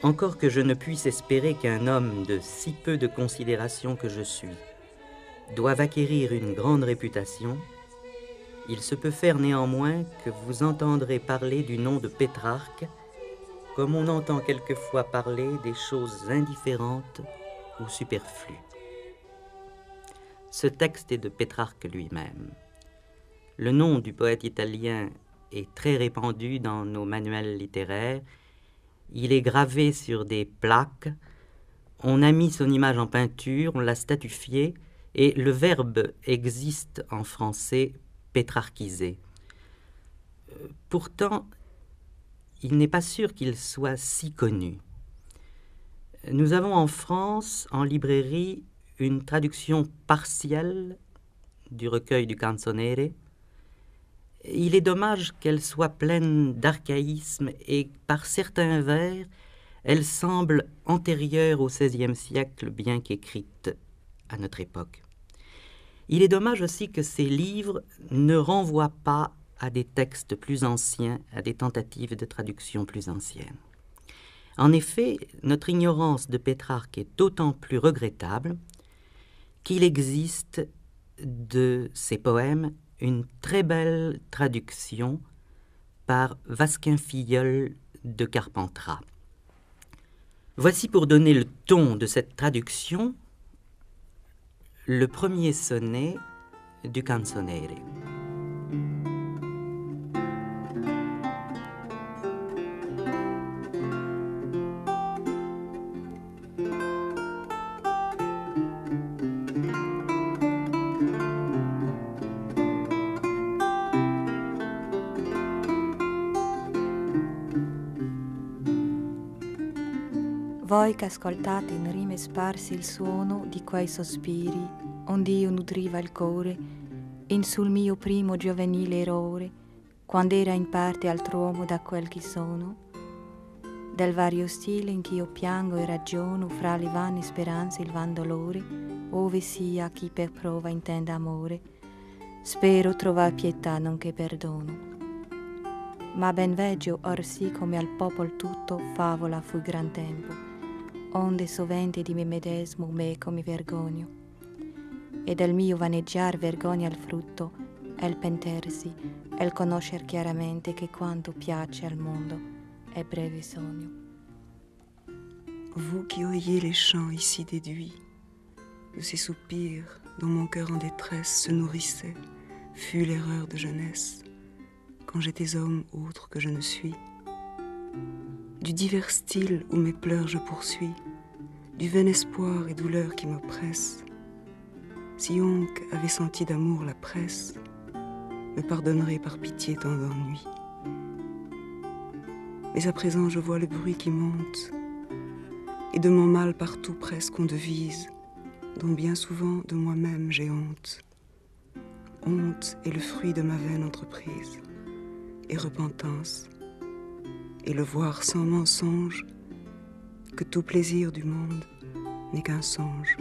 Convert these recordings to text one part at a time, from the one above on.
encore que je ne puisse espérer qu'un homme de si peu de considération que je suis doive acquérir une grande réputation, il se peut faire néanmoins que vous entendrez parler du nom de Pétrarque, comme on entend quelquefois parler des choses indifférentes ou superflues. Ce texte est de Pétrarque lui-même. Le nom du poète italien est très répandu dans nos manuels littéraires. Il est gravé sur des plaques, on a mis son image en peinture, on l'a statufié, et le verbe existe en français pétrarchiser. Pourtant, il n'est pas sûr qu'il soit si connu. Nous avons en France, en librairie, une traduction partielle du recueil du Canzonere. Il est dommage qu'elle soit pleine d'archaïsmes et par certains vers, elle semble antérieure au XVIe siècle, bien qu'écrite à notre époque. Il est dommage aussi que ces livres ne renvoient pas à des textes plus anciens, à des tentatives de traduction plus anciennes. En effet, notre ignorance de Pétrarque est d'autant plus regrettable qu'il existe de ses poèmes une très belle traduction par Vasquin-Filleul de Carpentras. Voici pour donner le ton de cette traduction le premier sonnet du Canzonere. Voi che ascoltate in rime sparsi il suono di quei sospiri ond'io nutriva il core in sul mio primo giovenile errore, quando era in parte altr'uomo da quel che sono, del vario stile in ch'io piango e ragiono fra le vane speranze il van dolore, ove sia chi per prova intenda amore, spero trovar pietà nonché perdono. Ma ben veggio orsì come al popol tutto favola fu gran tempo, onde sovente di me medesmo meco mi vergogno, e del mio vaneggiar vergogna il frutto, è il pentersi, è il conoscer chiaramente che quanto piace al mondo è breve sogno. Vous qui oyez les chants ici déduits, de ces soupirs dont mon cœur en détresse se nourrissait, fut l'erreur de jeunesse, quand j'étais homme autre que je ne suis. Du divers style où mes pleurs je poursuis, du vain espoir et douleur qui m'oppressent. Si oncle avait senti d'amour la presse, me pardonnerait par pitié tant d'ennuis. Mais à présent je vois le bruit qui monte, et de mon mal partout presque on devise, dont bien souvent de moi-même j'ai honte. Honte est le fruit de ma vaine entreprise, et repentance, et le voir sans mensonge, que tout plaisir du monde n'est qu'un songe.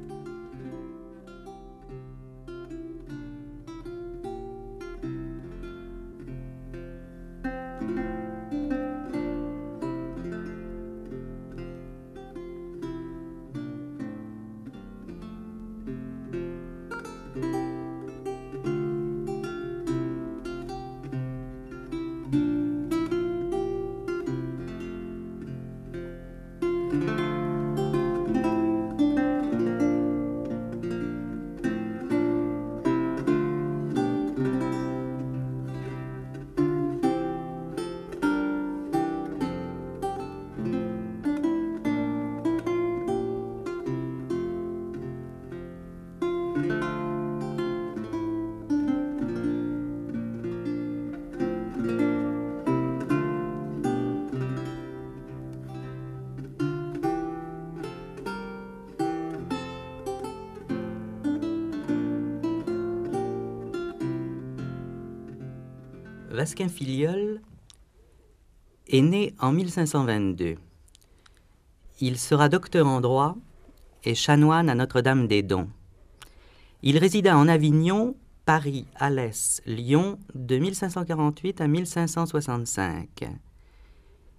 Vasquin-Filleul est né en 1522. Il sera docteur en droit et chanoine à Notre-Dame-des-Dons. Il résida en Avignon, Paris, Alès, Lyon de 1548 à 1565.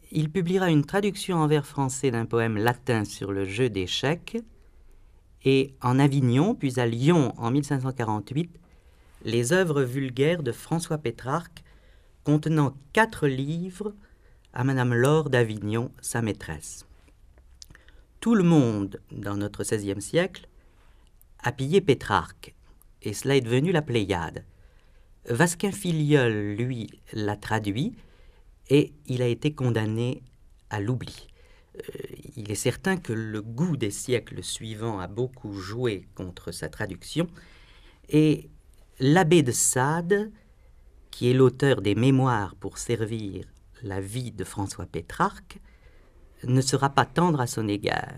il publiera une traduction en vers français d'un poème latin sur le jeu d'échecs, et en Avignon, puis à Lyon en 1548, les œuvres vulgaires de François Pétrarque, contenant 4 livres à Madame Laure d'Avignon, sa maîtresse. Tout le monde, dans notre XVIe siècle, a pillé Pétrarque, et cela est devenu la Pléiade. Vasquin-Filleul, lui, l'a traduit, et il a été condamné à l'oubli. Il est certain que le goût des siècles suivants a beaucoup joué contre sa traduction, et l'abbé de Sade, qui est l'auteur des mémoires pour servir la vie de François Pétrarque, ne sera pas tendre à son égard.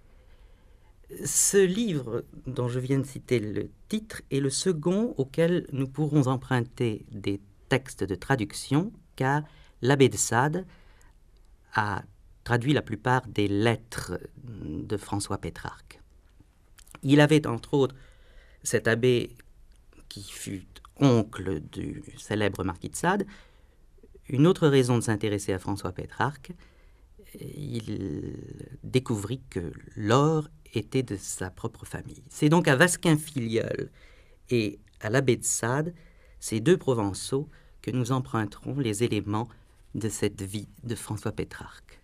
Ce livre, dont je viens de citer le titre, est le second auquel nous pourrons emprunter des textes de traduction, car l'abbé de Sade a traduit la plupart des lettres de François Pétrarque. Il avait, entre autres, cet abbé qui fut oncle du célèbre marquis de Sade, une autre raison de s'intéresser à François Pétrarque. Il découvrit que l'or était de sa propre famille. C'est donc à Vasquin-Filleul et à l'abbé de Sade, ces 2 Provençaux, que nous emprunterons les éléments de cette vie de François Pétrarque.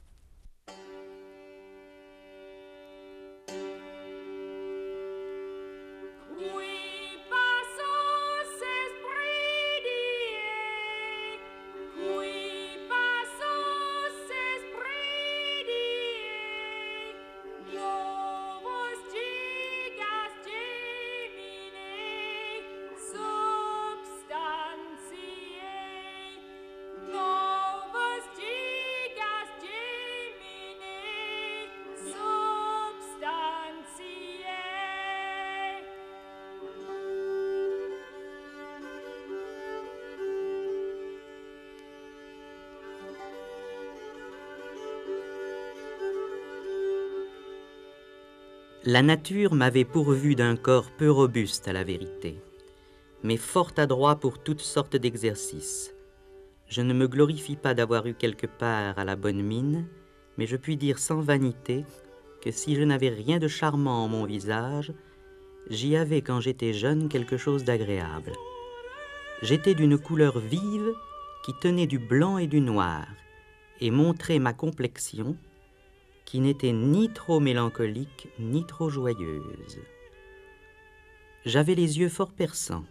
La nature m'avait pourvu d'un corps peu robuste à la vérité, mais fort adroit pour toutes sortes d'exercices. Je ne me glorifie pas d'avoir eu quelque part à la bonne mine, mais je puis dire sans vanité que si je n'avais rien de charmant en mon visage, j'y avais quand j'étais jeune quelque chose d'agréable. J'étais d'une couleur vive qui tenait du blanc et du noir, et montrait ma complexion, qui n'était ni trop mélancolique, ni trop joyeuse. J'avais les yeux fort perçants.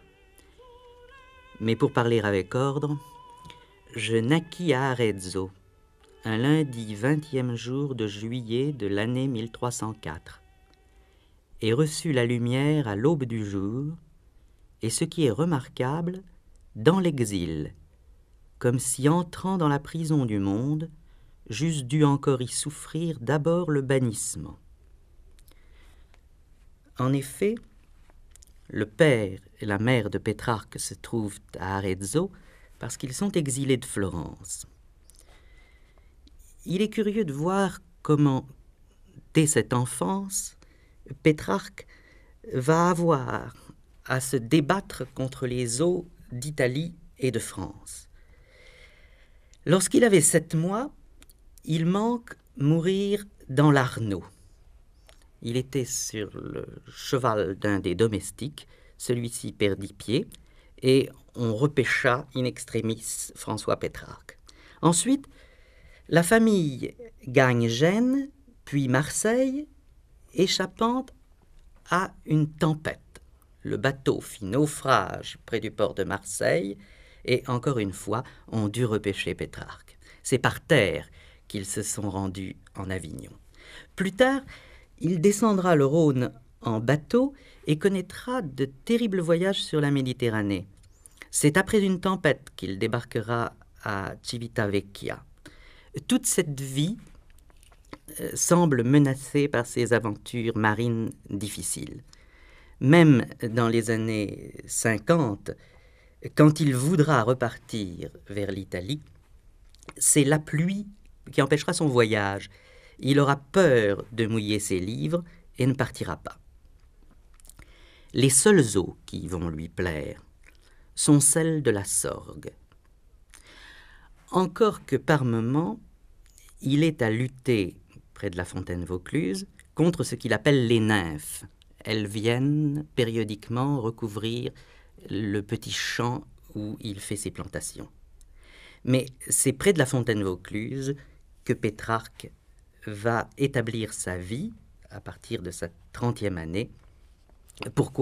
Mais pour parler avec ordre, je naquis à Arezzo, un lundi 20e jour de juillet de l'année 1304, et reçus la lumière à l'aube du jour, et ce qui est remarquable, dans l'exil, comme si entrant dans la prison du monde, j'eusse dû encore y souffrir d'abord le bannissement. En effet, le père et la mère de Pétrarque se trouvent à Arezzo parce qu'ils sont exilés de Florence. Il est curieux de voir comment, dès cette enfance, Pétrarque va avoir à se débattre contre les eaux d'Italie et de France. Lorsqu'il avait 7 mois, il manque mourir dans l'Arno. Il était sur le cheval d'un des domestiques, celui-ci perdit pied, et on repêcha in extremis François Pétrarque. Ensuite, la famille gagne Gênes, puis Marseille, échappant à une tempête. Le bateau fit naufrage près du port de Marseille, et encore une fois, on dut repêcher Pétrarque. C'est par terre qu'ils se sont rendus en Avignon. Plus tard, il descendra le Rhône en bateau et connaîtra de terribles voyages sur la Méditerranée. C'est après une tempête qu'il débarquera à Civitavecchia. Toute cette vie semble menacée par ces aventures marines difficiles. Même dans les années 50, quand il voudra repartir vers l'Italie, c'est la pluie qui empêchera son voyage. Il aura peur de mouiller ses livres et ne partira pas. Les seules eaux qui vont lui plaire sont celles de la Sorgue. Encore que par moments, il est à lutter près de la fontaine Vaucluse contre ce qu'il appelle les nymphes. Elles viennent périodiquement recouvrir le petit champ où il fait ses plantations. Mais c'est près de la fontaine Vaucluse que Pétrarque va établir sa vie à partir de sa 30e année. Pourquoi ?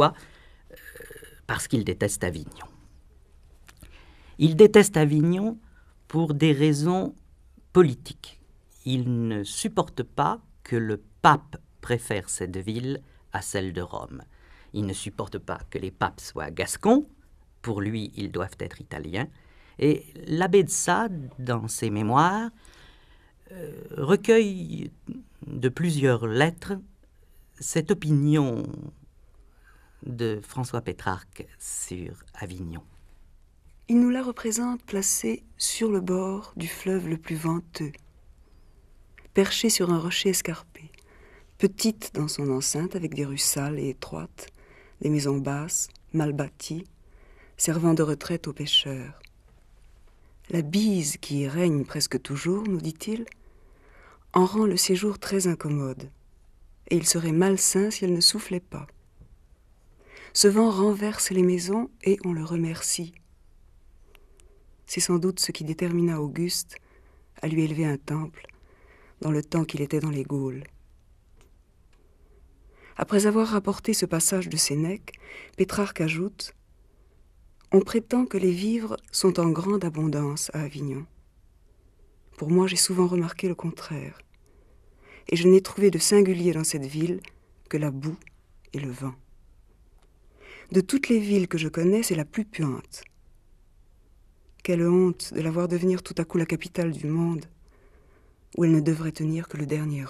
Parce qu'il déteste Avignon. Il déteste Avignon pour des raisons politiques. Il ne supporte pas que le pape préfère cette ville à celle de Rome. Il ne supporte pas que les papes soient gascons. Pour lui, ils doivent être italiens. Et l'abbé de Sade, dans ses mémoires, recueille de plusieurs lettres cette opinion de François Pétrarque sur Avignon. Il nous la représente placée sur le bord du fleuve le plus venteux, perchée sur un rocher escarpé, petite dans son enceinte avec des rues sales et étroites, des maisons basses, mal bâties, servant de retraite aux pêcheurs. La bise qui y règne presque toujours, nous dit-il, en rend le séjour très incommode, et il serait malsain si elle ne soufflait pas. Ce vent renverse les maisons et on le remercie. C'est sans doute ce qui détermina Auguste à lui élever un temple dans le temps qu'il était dans les Gaules. Après avoir rapporté ce passage de Sénèque, Pétrarque ajoute « On prétend que les vivres sont en grande abondance à Avignon. Pour moi, j'ai souvent remarqué le contraire, et je n'ai trouvé de singulier dans cette ville que la boue et le vent. De toutes les villes que je connais, c'est la plus puante. Quelle honte de la voir devenir tout à coup la capitale du monde, où elle ne devrait tenir que le dernier rang. »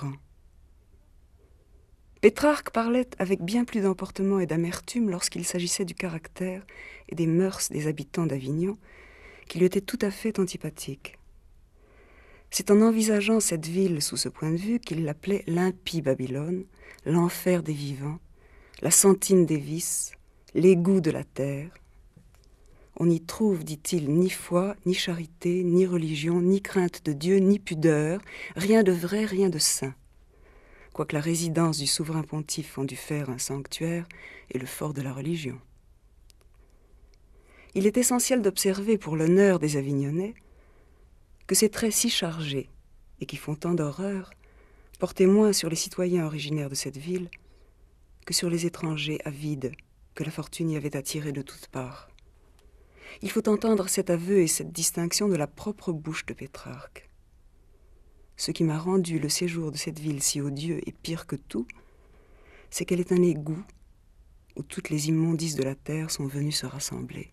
Pétrarque parlait avec bien plus d'emportement et d'amertume lorsqu'il s'agissait du caractère et des mœurs des habitants d'Avignon, qui lui étaient tout à fait antipathiques. C'est en envisageant cette ville sous ce point de vue qu'il l'appelait l'impie Babylone, l'enfer des vivants, la sentine des vices, l'égout de la terre. On n'y trouve, dit-il, ni foi, ni charité, ni religion, ni crainte de Dieu, ni pudeur, rien de vrai, rien de saint. Quoique la résidence du souverain pontife en dût faire un sanctuaire et le fort de la religion. Il est essentiel d'observer pour l'honneur des Avignonnais que ces traits si chargés et qui font tant d'horreur portaient moins sur les citoyens originaires de cette ville que sur les étrangers avides que la fortune y avait attirés de toutes parts. Il faut entendre cet aveu et cette distinction de la propre bouche de Pétrarque. Ce qui m'a rendu le séjour de cette ville si odieux et pire que tout, c'est qu'elle est un égout où toutes les immondices de la terre sont venues se rassembler.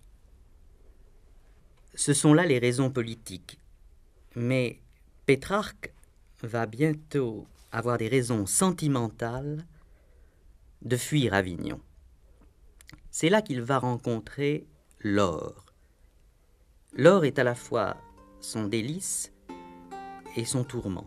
Ce sont là les raisons politiques. Mais Pétrarque va bientôt avoir des raisons sentimentales de fuir Avignon. C'est là qu'il va rencontrer Laure. Laure est à la fois son délice et son tourment.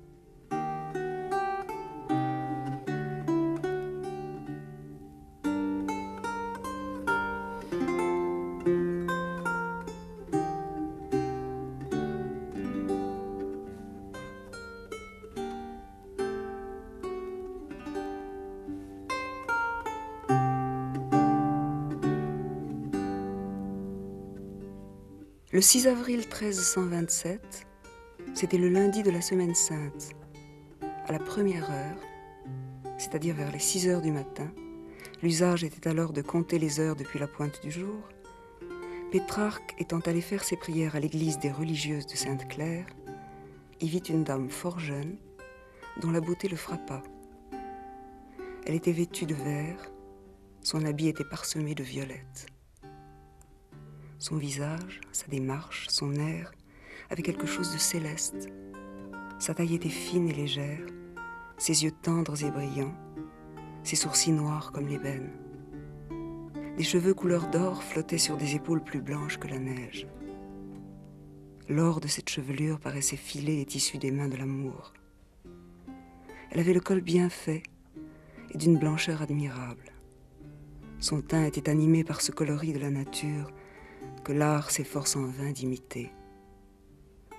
Le 6 avril 1327, c'était le lundi de la Semaine Sainte. À la première heure, c'est-à-dire vers les 6 heures du matin, l'usage était alors de compter les heures depuis la pointe du jour, Pétrarque étant allé faire ses prières à l'église des religieuses de Sainte-Claire, y vit une dame fort jeune, dont la beauté le frappa. Elle était vêtue de vert, son habit était parsemé de violettes. Son visage, sa démarche, son air, avait quelque chose de céleste. Sa taille était fine et légère, ses yeux tendres et brillants, ses sourcils noirs comme l'ébène. Des cheveux couleur d'or flottaient sur des épaules plus blanches que la neige. L'or de cette chevelure paraissait filé et tissu des mains de l'amour. Elle avait le col bien fait et d'une blancheur admirable. Son teint était animé par ce coloris de la nature que l'art s'efforce en vain d'imiter.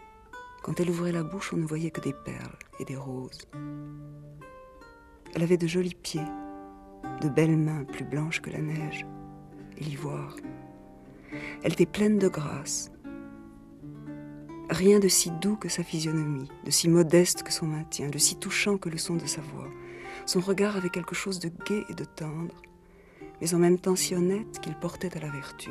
Quand elle ouvrait la bouche, on ne voyait que des perles et des roses. Elle avait de jolis pieds, de belles mains plus blanches que la neige et l'ivoire. Elle était pleine de grâce. Rien de si doux que sa physionomie, de si modeste que son maintien, de si touchant que le son de sa voix. Son regard avait quelque chose de gai et de tendre, mais en même temps si honnête qu'il portait à la vertu.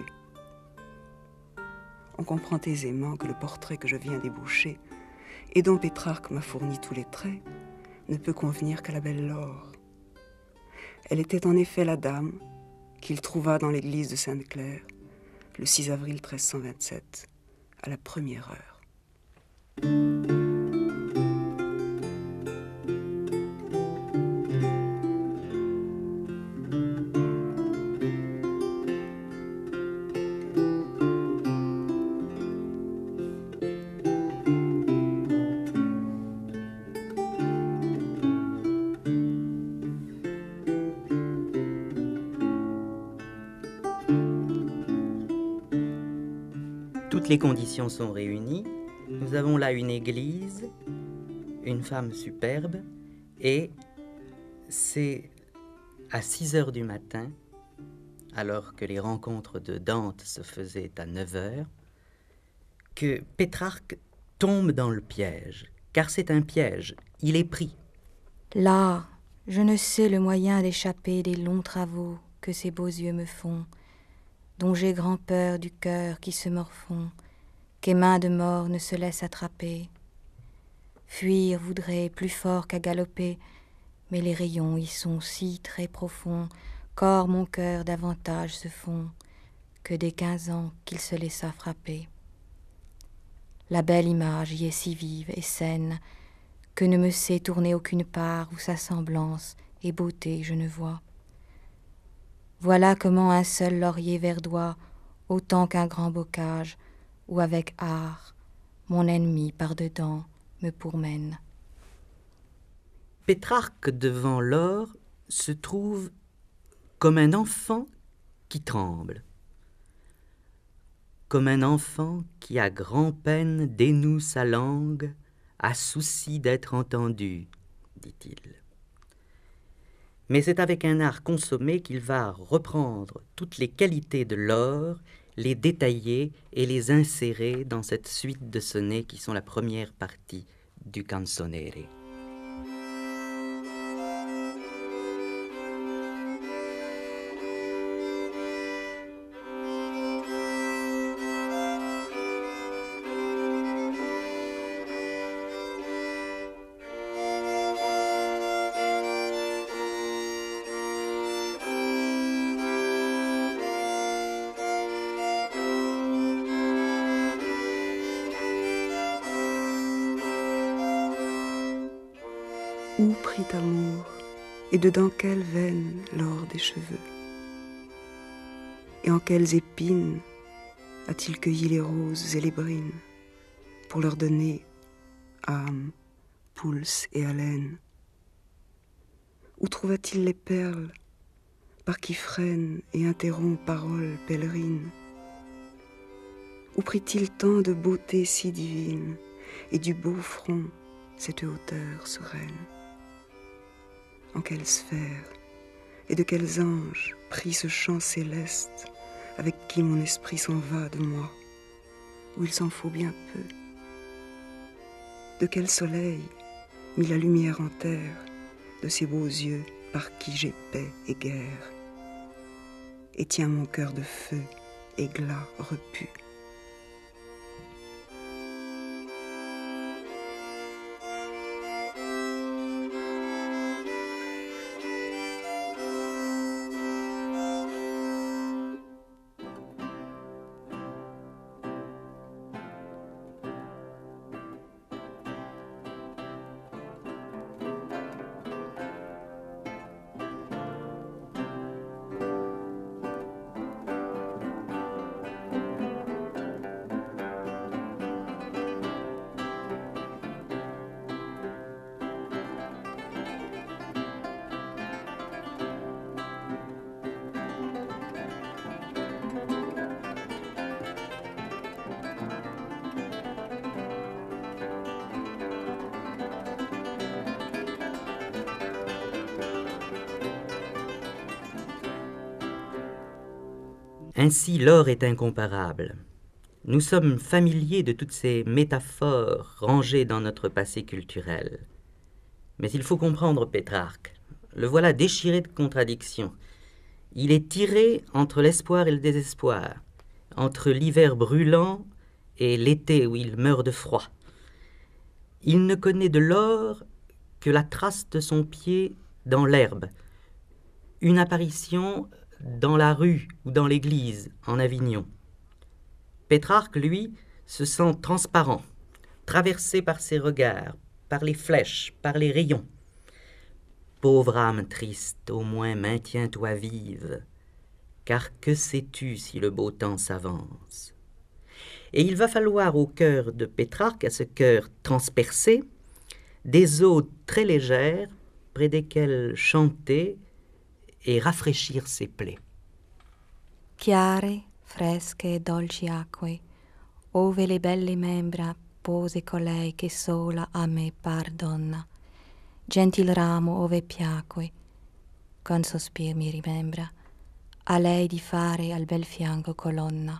On comprend aisément que le portrait que je viens d'ébaucher, et dont Pétrarque m'a fourni tous les traits, ne peut convenir qu'à la belle Laure. Elle était en effet la dame qu'il trouva dans l'église de Sainte-Claire, le 6 avril 1327, à la première heure. Toutes les conditions sont réunies. Nous avons là une église, une femme superbe, et c'est à 6 heures du matin, alors que les rencontres de Dante se faisaient à 9 heures, que Pétrarque tombe dans le piège, car c'est un piège, il est pris. Là, je ne sais le moyen d'échapper des longs travaux que ces beaux yeux me font, dont j'ai grand peur du cœur qui se morfond, qu'es mains de mort ne se laissent attraper. Fuir voudrait plus fort qu'à galoper, mais les rayons y sont si très profonds qu'hors mon cœur davantage se fond que dès 15 ans qu'il se laissa frapper. La belle image y est si vive et saine que ne me sait tourner aucune part où sa semblance et beauté je ne vois. Voilà comment un seul laurier verdoie, autant qu'un grand bocage, où avec art, mon ennemi par-dedans me pourmène. Pétrarque devant Laure se trouve comme un enfant qui tremble, comme un enfant qui à grand-peine dénoue sa langue, a souci d'être entendu, dit-il. Mais c'est avec un art consommé qu'il va reprendre toutes les qualités de Laure, les détailler et les insérer dans cette suite de sonnets qui sont la première partie du Canzonere. Où prit amour, et dedans quelle veine l'or des cheveux? Et en quelles épines a-t-il cueilli les roses et les brines pour leur donner âme, pulse et haleine? Où trouva-t-il les perles par qui freinent et interrompt paroles pèlerines? Où prit-il tant de beauté si divine et du beau front cette hauteur sereine? En quelle sphère et de quels anges prit ce chant céleste avec qui mon esprit s'en va de moi, où il s'en faut bien peu? De quel soleil mit la lumière en terre de ces beaux yeux par qui j'ai paix et guerre, et tient mon cœur de feu et glas repu? Ainsi, l'or est incomparable. Nous sommes familiers de toutes ces métaphores rangées dans notre passé culturel. Mais il faut comprendre Pétrarque. Le voilà déchiré de contradictions. Il est tiré entre l'espoir et le désespoir, entre l'hiver brûlant et l'été où il meurt de froid. Il ne connaît de l'or que la trace de son pied dans l'herbe, une apparition dans la rue ou dans l'église en Avignon. Pétrarque, lui, se sent transparent, traversé par ses regards, par les flèches, par les rayons. Pauvre âme triste, au moins maintiens-toi vive, car que sais-tu si le beau temps s'avance? Et il va falloir au cœur de Pétrarque, à ce cœur transpercé, des eaux très légères près desquelles chanter et rafraîchir ses plaies. Chiare, fresche e dolci acque, ove le belle membra pose colei che sola a me par donna. Gentil ramo ove piacque, con sospir mi rimembra, a lei di fare al bel fianco colonna.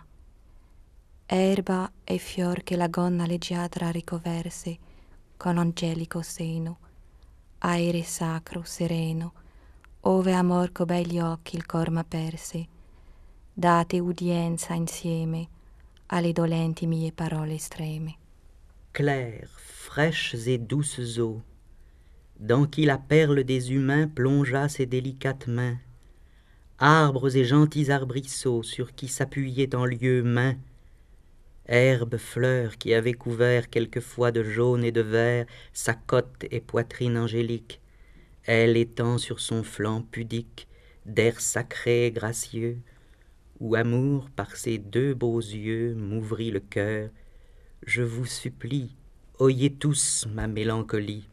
Erba e fior che la gonna leggiadra ricoverse, con angelico seno, aere sacro, sereno, ove amor co begli occhi il cor m'aperse, date udienza insieme alle dolenti mie parole estreme. Claires, fraîches et douces eaux, dans qui la perle des humains plongea ses délicates mains, arbres et gentils arbrisseaux sur qui s'appuyaient en lieu main, herbes, fleurs qui avaient couvert quelquefois de jaune et de vert sa côte et poitrine angélique, elle étend sur son flanc pudique d'air sacré et gracieux, où amour par ses deux beaux yeux m'ouvrit le cœur. Je vous supplie, oyez tous ma mélancolie.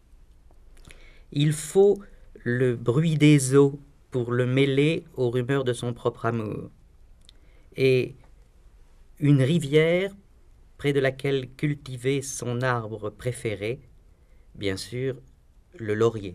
Il faut le bruit des eaux pour le mêler aux rumeurs de son propre amour. Et une rivière près de laquelle cultiver son arbre préféré, bien sûr, le laurier.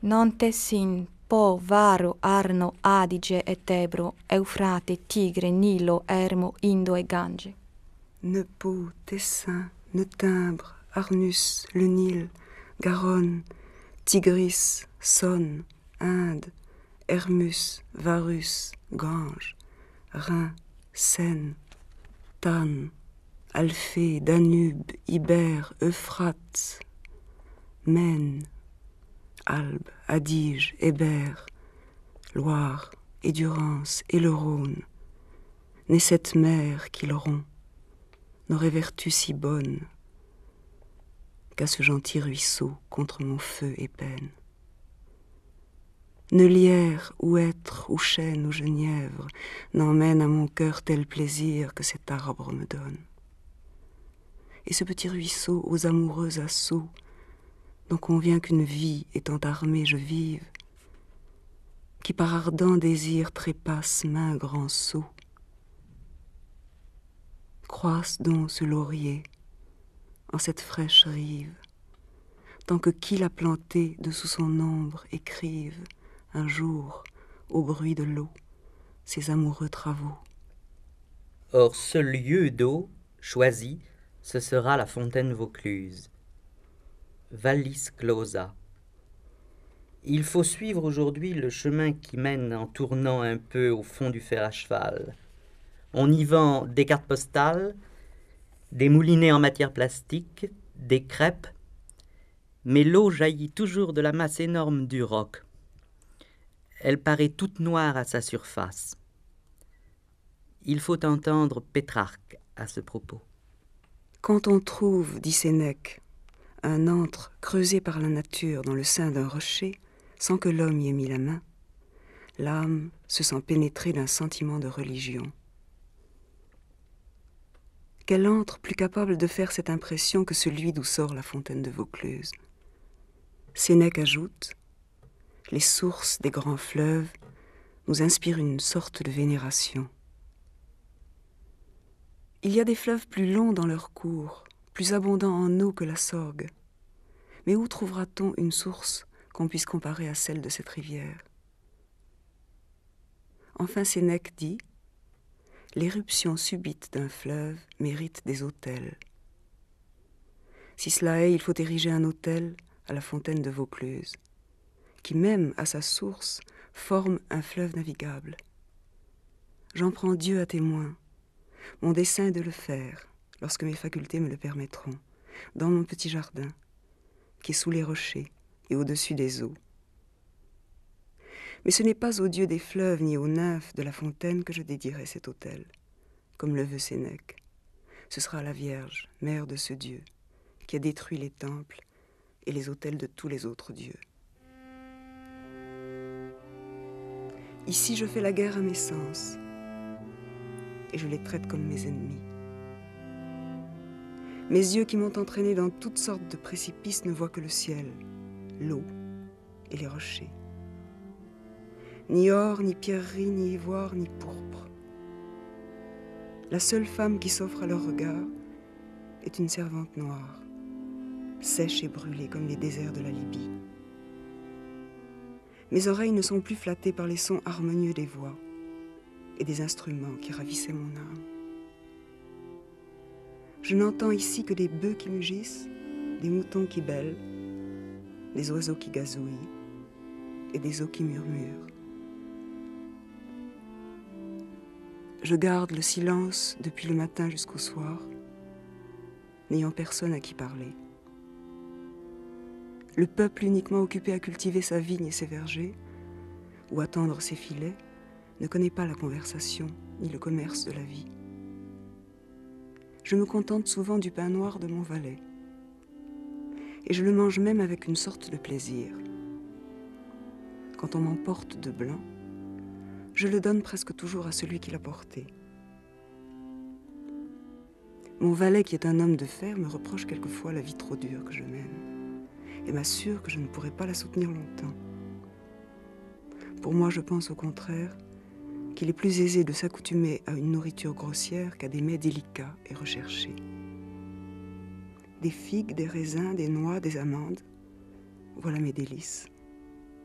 Non Tessin, Po, Varo, Arno, Adige et Ebro, Eufrate, Tigre, Nilo, Ermo, Indo et Gange. Ne Pô, Tessin, ne Timbre, Arnus, le Nil, Garonne, Tigris, Saône, Inde, Hermus, Varus, Gange, Rhin, Seine, Tanne, Alphée, Danube, Ibère, Euphrate, Maine, Albe, Adige, Hébert, Loire, et Durance, et le Rhône, n'est cette mer qu'ils rompt, n'aurait vertu si bonne qu'à ce gentil ruisseau contre mon feu et peine. Ne lierre, ou hêtre, ou chêne, ou genièvre n'emmène à mon cœur tel plaisir que cet arbre me donne. Et ce petit ruisseau aux amoureux assauts, dont convient qu'une vie étant armée je vive, qui par ardent désir trépasse maint grand saut. Croisse donc ce laurier en cette fraîche rive, tant que qui l'a planté dessous son ombre écrive un jour, au bruit de l'eau, ses amoureux travaux. Or ce lieu d'eau choisi, ce sera la fontaine Vaucluse. Vallis Clausa. Il faut suivre aujourd'hui le chemin qui mène en tournant un peu au fond du fer à cheval. On y vend des cartes postales, des moulinets en matière plastique, des crêpes, mais l'eau jaillit toujours de la masse énorme du roc. Elle paraît toute noire à sa surface. Il faut entendre Pétrarque à ce propos. Quand on trouve, dit Sénèque, un antre creusé par la nature dans le sein d'un rocher, sans que l'homme y ait mis la main, l'âme se sent pénétrée d'un sentiment de religion. Quel antre plus capable de faire cette impression que celui d'où sort la fontaine de Vaucluse? Sénèque ajoute: les sources des grands fleuves nous inspirent une sorte de vénération. Il y a des fleuves plus longs dans leur cours, plus abondants en eau que la Sorgue. Mais où trouvera-t-on une source qu'on puisse comparer à celle de cette rivière? Enfin, Sénèque dit: l'éruption subite d'un fleuve mérite des autels. Si cela est, il faut ériger un autel à la fontaine de Vaucluse, qui même à sa source forme un fleuve navigable. J'en prends Dieu à témoin. Mon dessein est de le faire, lorsque mes facultés me le permettront, dans mon petit jardin, qui est sous les rochers et au-dessus des eaux. Mais ce n'est pas aux dieux des fleuves ni aux nymphes de la fontaine que je dédierai cet autel, comme le veut Sénèque. Ce sera à la Vierge, mère de ce Dieu, qui a détruit les temples et les autels de tous les autres dieux. Ici, je fais la guerre à mes sens, et je les traite comme mes ennemis. Mes yeux qui m'ont entraîné dans toutes sortes de précipices ne voient que le ciel, l'eau et les rochers. Ni or, ni pierrerie, ni ivoire, ni pourpre. La seule femme qui s'offre à leur regard est une servante noire, sèche et brûlée comme les déserts de la Libye. Mes oreilles ne sont plus flattées par les sons harmonieux des voix et des instruments qui ravissaient mon âme. Je n'entends ici que des bœufs qui mugissent, des moutons qui bêlent, des oiseaux qui gazouillent et des eaux qui murmurent. Je garde le silence depuis le matin jusqu'au soir, n'ayant personne à qui parler. Le peuple uniquement occupé à cultiver sa vigne et ses vergers, ou à tendre ses filets, ne connaît pas la conversation ni le commerce de la vie. Je me contente souvent du pain noir de mon valet, et je le mange même avec une sorte de plaisir. Quand on m'emporte de blanc, je le donne presque toujours à celui qui l'a porté. Mon valet, qui est un homme de fer, me reproche quelquefois la vie trop dure que je mène, et m'assure que je ne pourrai pas la soutenir longtemps. Pour moi, je pense au contraire qu'il est plus aisé de s'accoutumer à une nourriture grossière qu'à des mets délicats et recherchés. Des figues, des raisins, des noix, des amandes, voilà mes délices.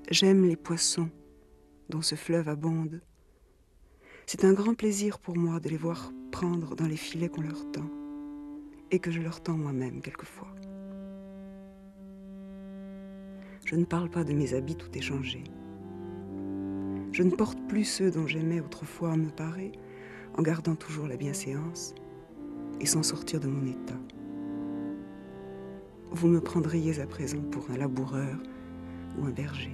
J'aime les poissons dont ce fleuve abonde. C'est un grand plaisir pour moi de les voir prendre dans les filets qu'on leur tend, et que je leur tends moi-même quelquefois. Je ne parle pas de mes habits tout échangés. Je ne porte plus ceux dont j'aimais autrefois me parer, en gardant toujours la bienséance et sans sortir de mon état. Vous me prendriez à présent pour un laboureur ou un berger.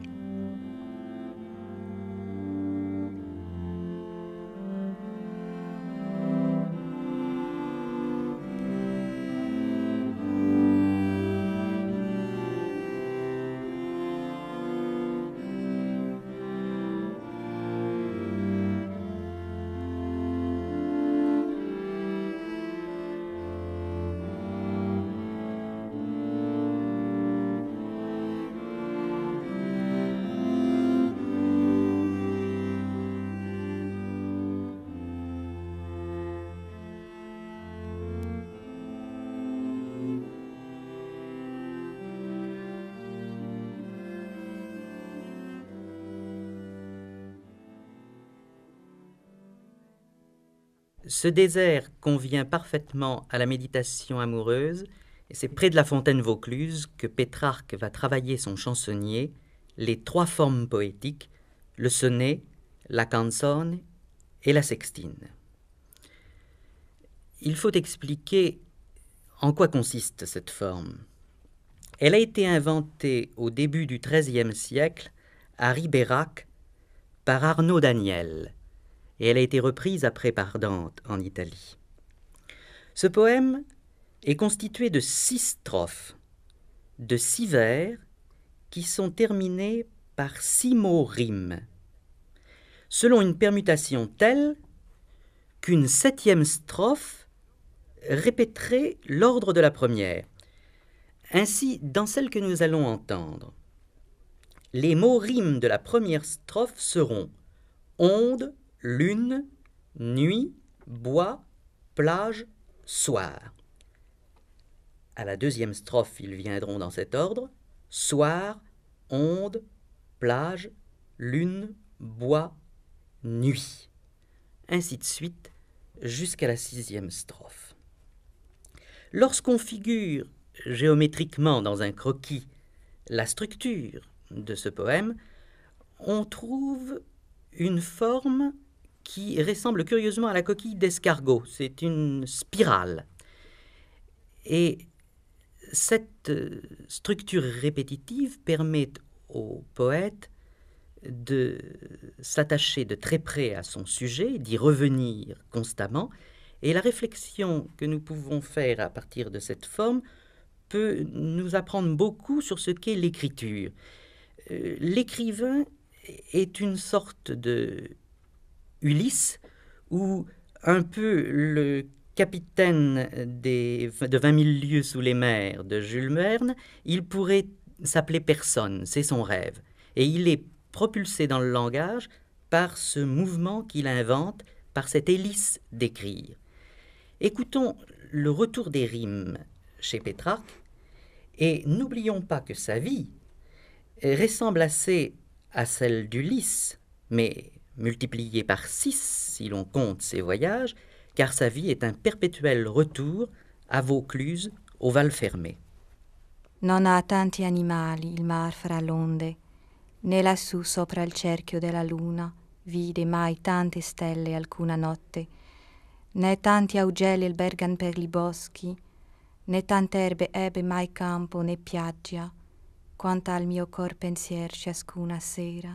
Ce désert convient parfaitement à la méditation amoureuse, et c'est près de la fontaine Vaucluse que Pétrarque va travailler son chansonnier, les trois formes poétiques, le sonnet, la canzone et la sextine. Il faut expliquer en quoi consiste cette forme. Elle a été inventée au début du XIIIe siècle à Ribérac par Arnaud Daniel, et elle a été reprise après par Dante en Italie. Ce poème est constitué de 6 strophes, de 6 vers qui sont terminés par 6 mots rimes, selon une permutation telle qu'une 7e strophe répéterait l'ordre de la première. Ainsi, dans celle que nous allons entendre, les mots rimes de la première strophe seront onde, lune, nuit, bois, plage, soir. À la 2e strophe, ils viendront dans cet ordre: soir, onde, plage, lune, bois, nuit. Ainsi de suite jusqu'à la 6e strophe. Lorsqu'on figure géométriquement dans un croquis la structure de ce poème, on trouve une forme qui ressemble curieusement à la coquille d'escargot. C'est une spirale. Et cette structure répétitive permet au poète de s'attacher de très près à son sujet, d'y revenir constamment, et la réflexion que nous pouvons faire à partir de cette forme peut nous apprendre beaucoup sur ce qu'est l'écriture. L'écrivain est une sorte de Ulysse, ou un peu le capitaine de 20 000 lieues sous les mers de Jules Verne. Il pourrait s'appeler personne, c'est son rêve. Et il est propulsé dans le langage par ce mouvement qu'il invente, par cette hélice d'écrire. Écoutons le retour des rimes chez Pétrarque, et n'oublions pas que sa vie ressemble assez à celle d'Ulysse, mais multipliée par 6 si l'on compte ses voyages, car sa vie est un perpétuel retour à Vaucluse, au Val Fermé. Non ha tanti animali il mar fra l'onde, né lassù sopra il cerchio della luna vide mai tante stelle alcuna notte, né tanti augelli albergan per li boschi, né tant'erbe ebbe mai campo né piaggia, quanta al mio cor pensier ciascuna sera.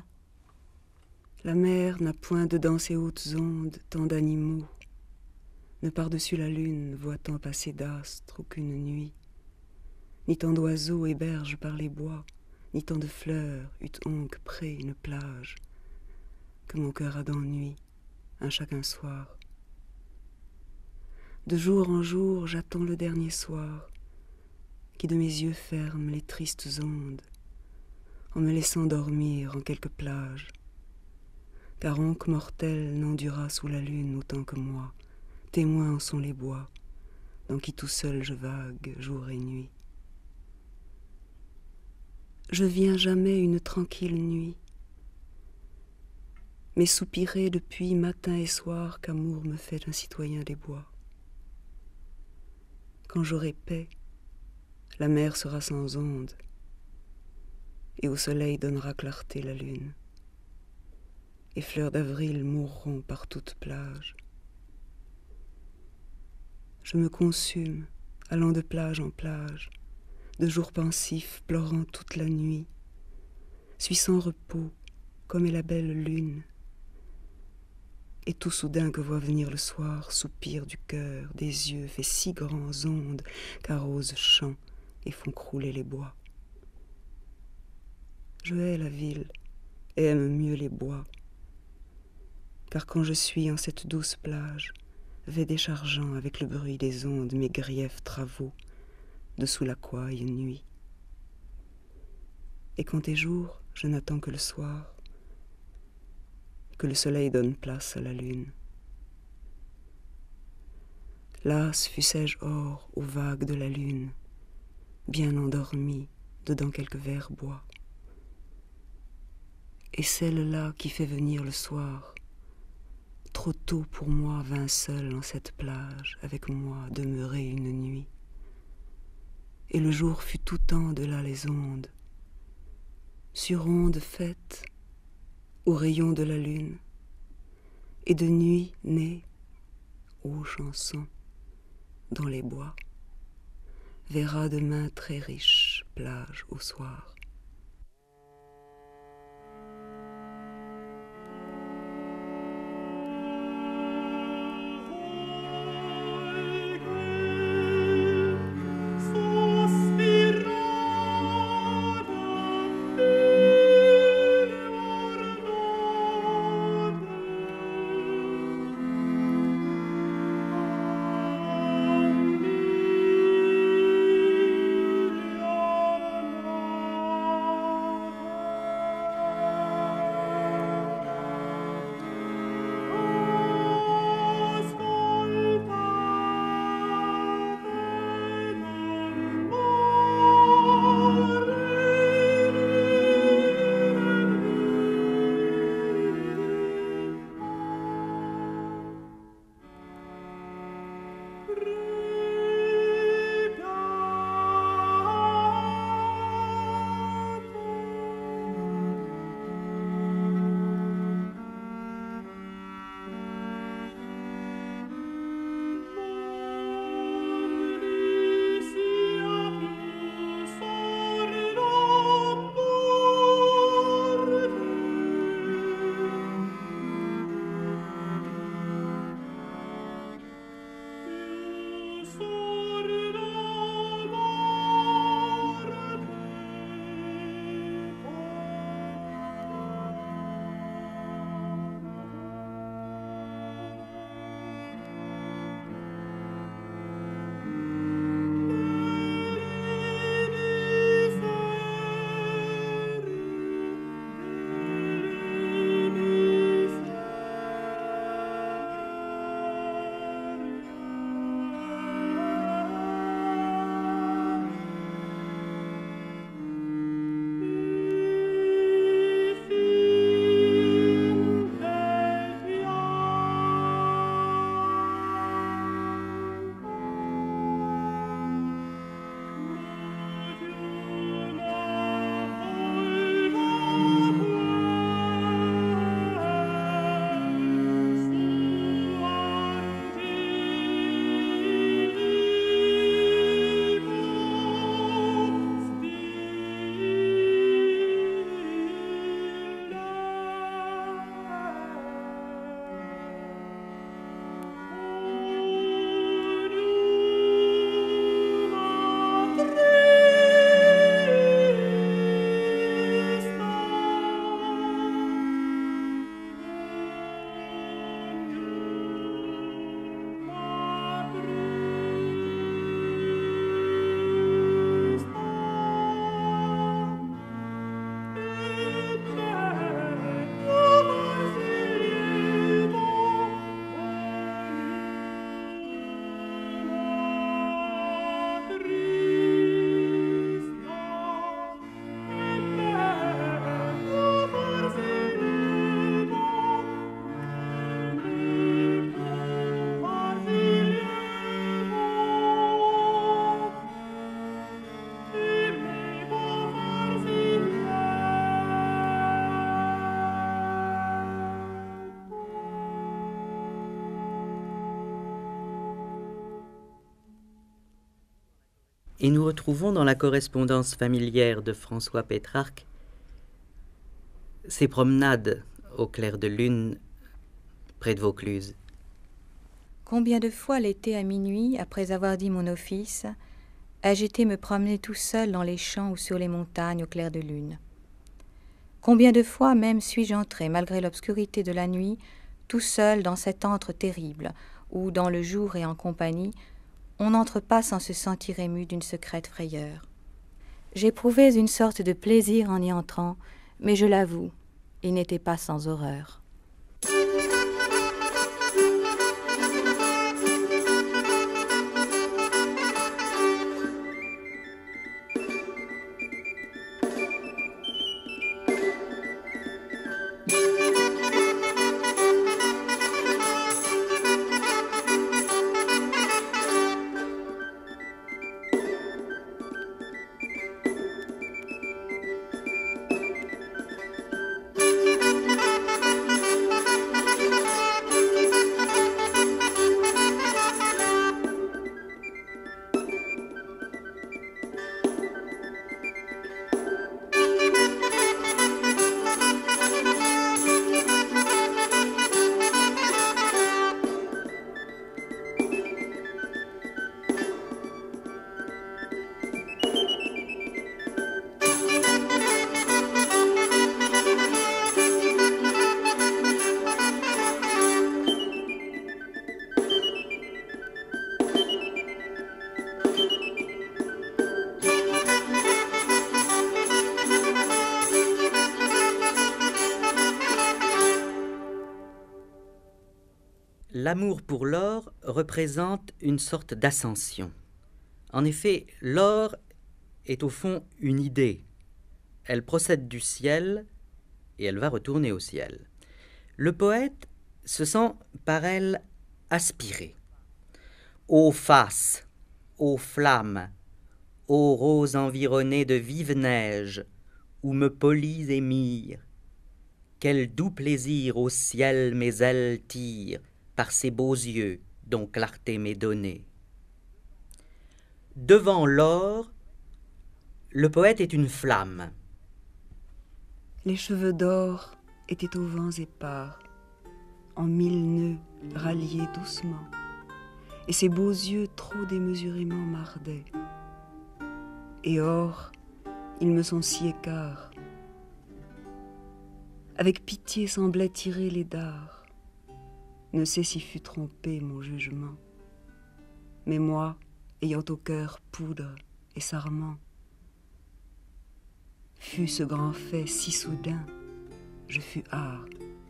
La mer n'a point de dans ses hautes ondes tant d'animaux, ne par-dessus la lune voit tant passer d'astres aucune nuit, ni tant d'oiseaux héberge par les bois, ni tant de fleurs eût onque près une plage, que mon cœur a d'ennui un chacun soir. De jour en jour j'attends le dernier soir, qui de mes yeux ferme les tristes ondes, en me laissant dormir en quelque plage, car onque mortel n'endura sous la lune autant que moi, témoins en sont les bois, dans qui tout seul je vague jour et nuit. je viens jamais une tranquille nuit, mais soupirer depuis matin et soir qu'amour me fait un citoyen des bois. Quand j'aurai paix, la mer sera sans onde, et au soleil donnera clarté la lune, et fleurs d'avril mourront par toute plage. Je me consume, allant de plage en plage, de jours pensifs, pleurant toute la nuit, suis sans repos, comme est la belle lune. Et tout soudain que voit venir le soir, soupir du cœur, des yeux, fait si grands ondes qu'arrosent champs et font crouler les bois. Je hais la ville et aime mieux les bois, car quand je suis en cette douce plage, vais déchargeant avec le bruit des ondes mes griefs travaux, dessous la couaille nuit. Et quand est jour, je n'attends que le soir, que le soleil donne place à la lune. Las fussé-je or aux vagues de la lune, bien endormi dedans quelques verres bois. Et celle-là qui fait venir le soir, trop tôt pour moi vint seule en cette plage, avec moi demeurer une nuit. Et le jour fut tout temps de là les ondes, sur ondes faites, aux rayons de la lune, et de nuit née, ô chanson, dans les bois, verra demain très riche plage au soir. Et nous retrouvons dans la correspondance familière de François Pétrarque ses promenades au clair de lune près de Vaucluse. Combien de fois l'été à minuit, après avoir dit mon office, ai-je été me promener tout seul dans les champs ou sur les montagnes au clair de lune. Combien de fois même suis-je entré, malgré l'obscurité de la nuit, tout seul dans cet antre terrible, où, dans le jour et en compagnie, on n'entre pas sans se sentir ému d'une secrète frayeur. J'éprouvais une sorte de plaisir en y entrant, mais je l'avoue, il n'était pas sans horreur. L'amour pour l'or représente une sorte d'ascension. En effet, l'or est au fond une idée. Elle procède du ciel et elle va retourner au ciel. Le poète se sent par elle aspiré. Ô faces, ô flammes, ô roses environnées de vive neige, où me polis et mire, quel doux plaisir au ciel mes ailes tirent, par ces beaux yeux dont clarté m'est donnée. Devant l'or, le poète est une flamme. Les cheveux d'or étaient aux vents épars, en 1000 nœuds ralliés doucement, et ses beaux yeux trop démesurément m'ardaient. Et or, ils me sont si écarts, avec pitié semblait tirer les dards. Ne sais si fut trompé mon jugement, mais moi, ayant au cœur poudre et sarment, fut ce grand fait si soudain, je fus hard.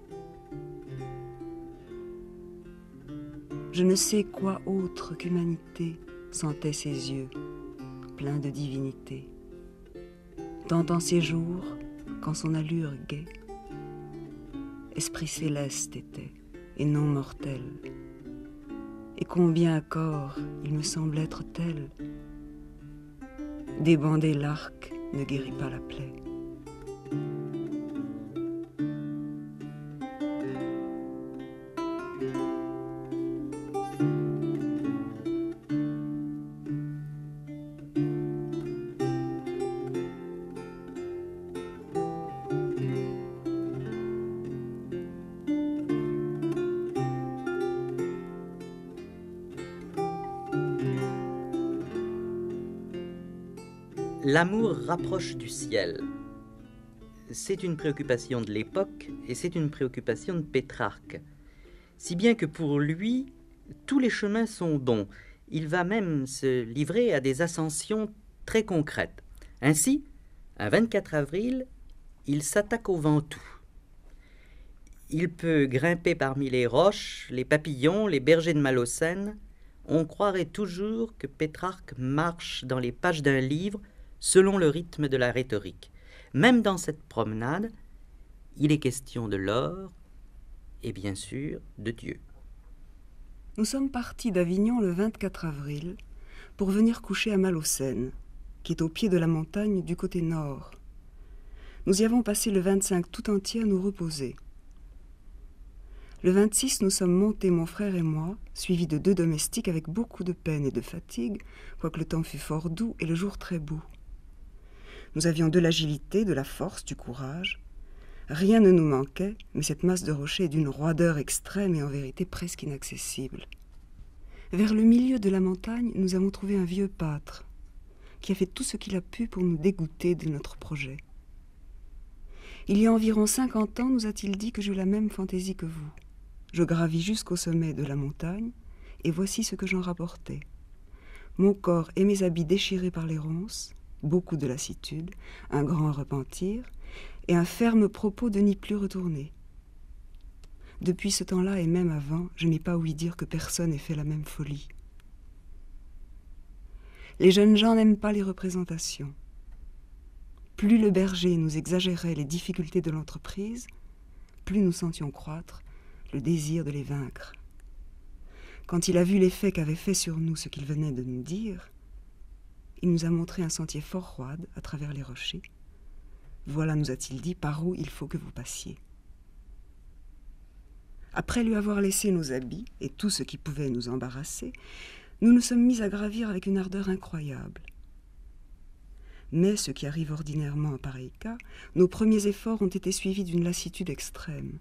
Je ne sais quoi autre qu'humanité sentait ses yeux, pleins de divinité, tant en séjour qu'en son allure gaie, esprit céleste était et non mortel. Et combien à corps il me semble être tel. Débander l'arc ne guérit pas la plaie. L'amour rapproche du ciel. C'est une préoccupation de l'époque et c'est une préoccupation de Pétrarque. Si bien que pour lui, tous les chemins sont bons. Il va même se livrer à des ascensions très concrètes. Ainsi, un 24 avril, il s'attaque au Ventoux. Il peut grimper parmi les roches, les papillons, les bergers de Malocène. On croirait toujours que Pétrarque marche dans les pages d'un livre selon le rythme de la rhétorique. Même dans cette promenade, il est question de l'or et bien sûr de Dieu. Nous sommes partis d'Avignon le 24 avril pour venir coucher à Malocène, qui est au pied de la montagne du côté nord. Nous y avons passé le 25 tout entier à nous reposer. Le 26, nous sommes montés, mon frère et moi, suivis de 2 domestiques avec beaucoup de peine et de fatigue, quoique le temps fût fort doux et le jour très beau. Nous avions de l'agilité, de la force, du courage. Rien ne nous manquait, mais cette masse de rochers est d'une roideur extrême et en vérité presque inaccessible. Vers le milieu de la montagne, nous avons trouvé un vieux pâtre qui a fait tout ce qu'il a pu pour nous dégoûter de notre projet. Il y a environ 50 ans, nous a-t-il dit que j'ai eu la même fantaisie que vous. Je gravis jusqu'au sommet de la montagne, et voici ce que j'en rapportais. Mon corps et mes habits déchirés par les ronces, beaucoup de lassitude, un grand repentir, et un ferme propos de n'y plus retourner. Depuis ce temps-là, et même avant, je n'ai pas ouï dire que personne ait fait la même folie. Les jeunes gens n'aiment pas les représentations. Plus le berger nous exagérait les difficultés de l'entreprise, plus nous sentions croître le désir de les vaincre. Quand il a vu l'effet qu'avait fait sur nous ce qu'il venait de nous dire, il nous a montré un sentier fort roide à travers les rochers. Voilà, nous a-t-il dit, par où il faut que vous passiez. Après lui avoir laissé nos habits et tout ce qui pouvait nous embarrasser, nous nous sommes mis à gravir avec une ardeur incroyable. Mais, ce qui arrive ordinairement en pareil cas, nos premiers efforts ont été suivis d'une lassitude extrême.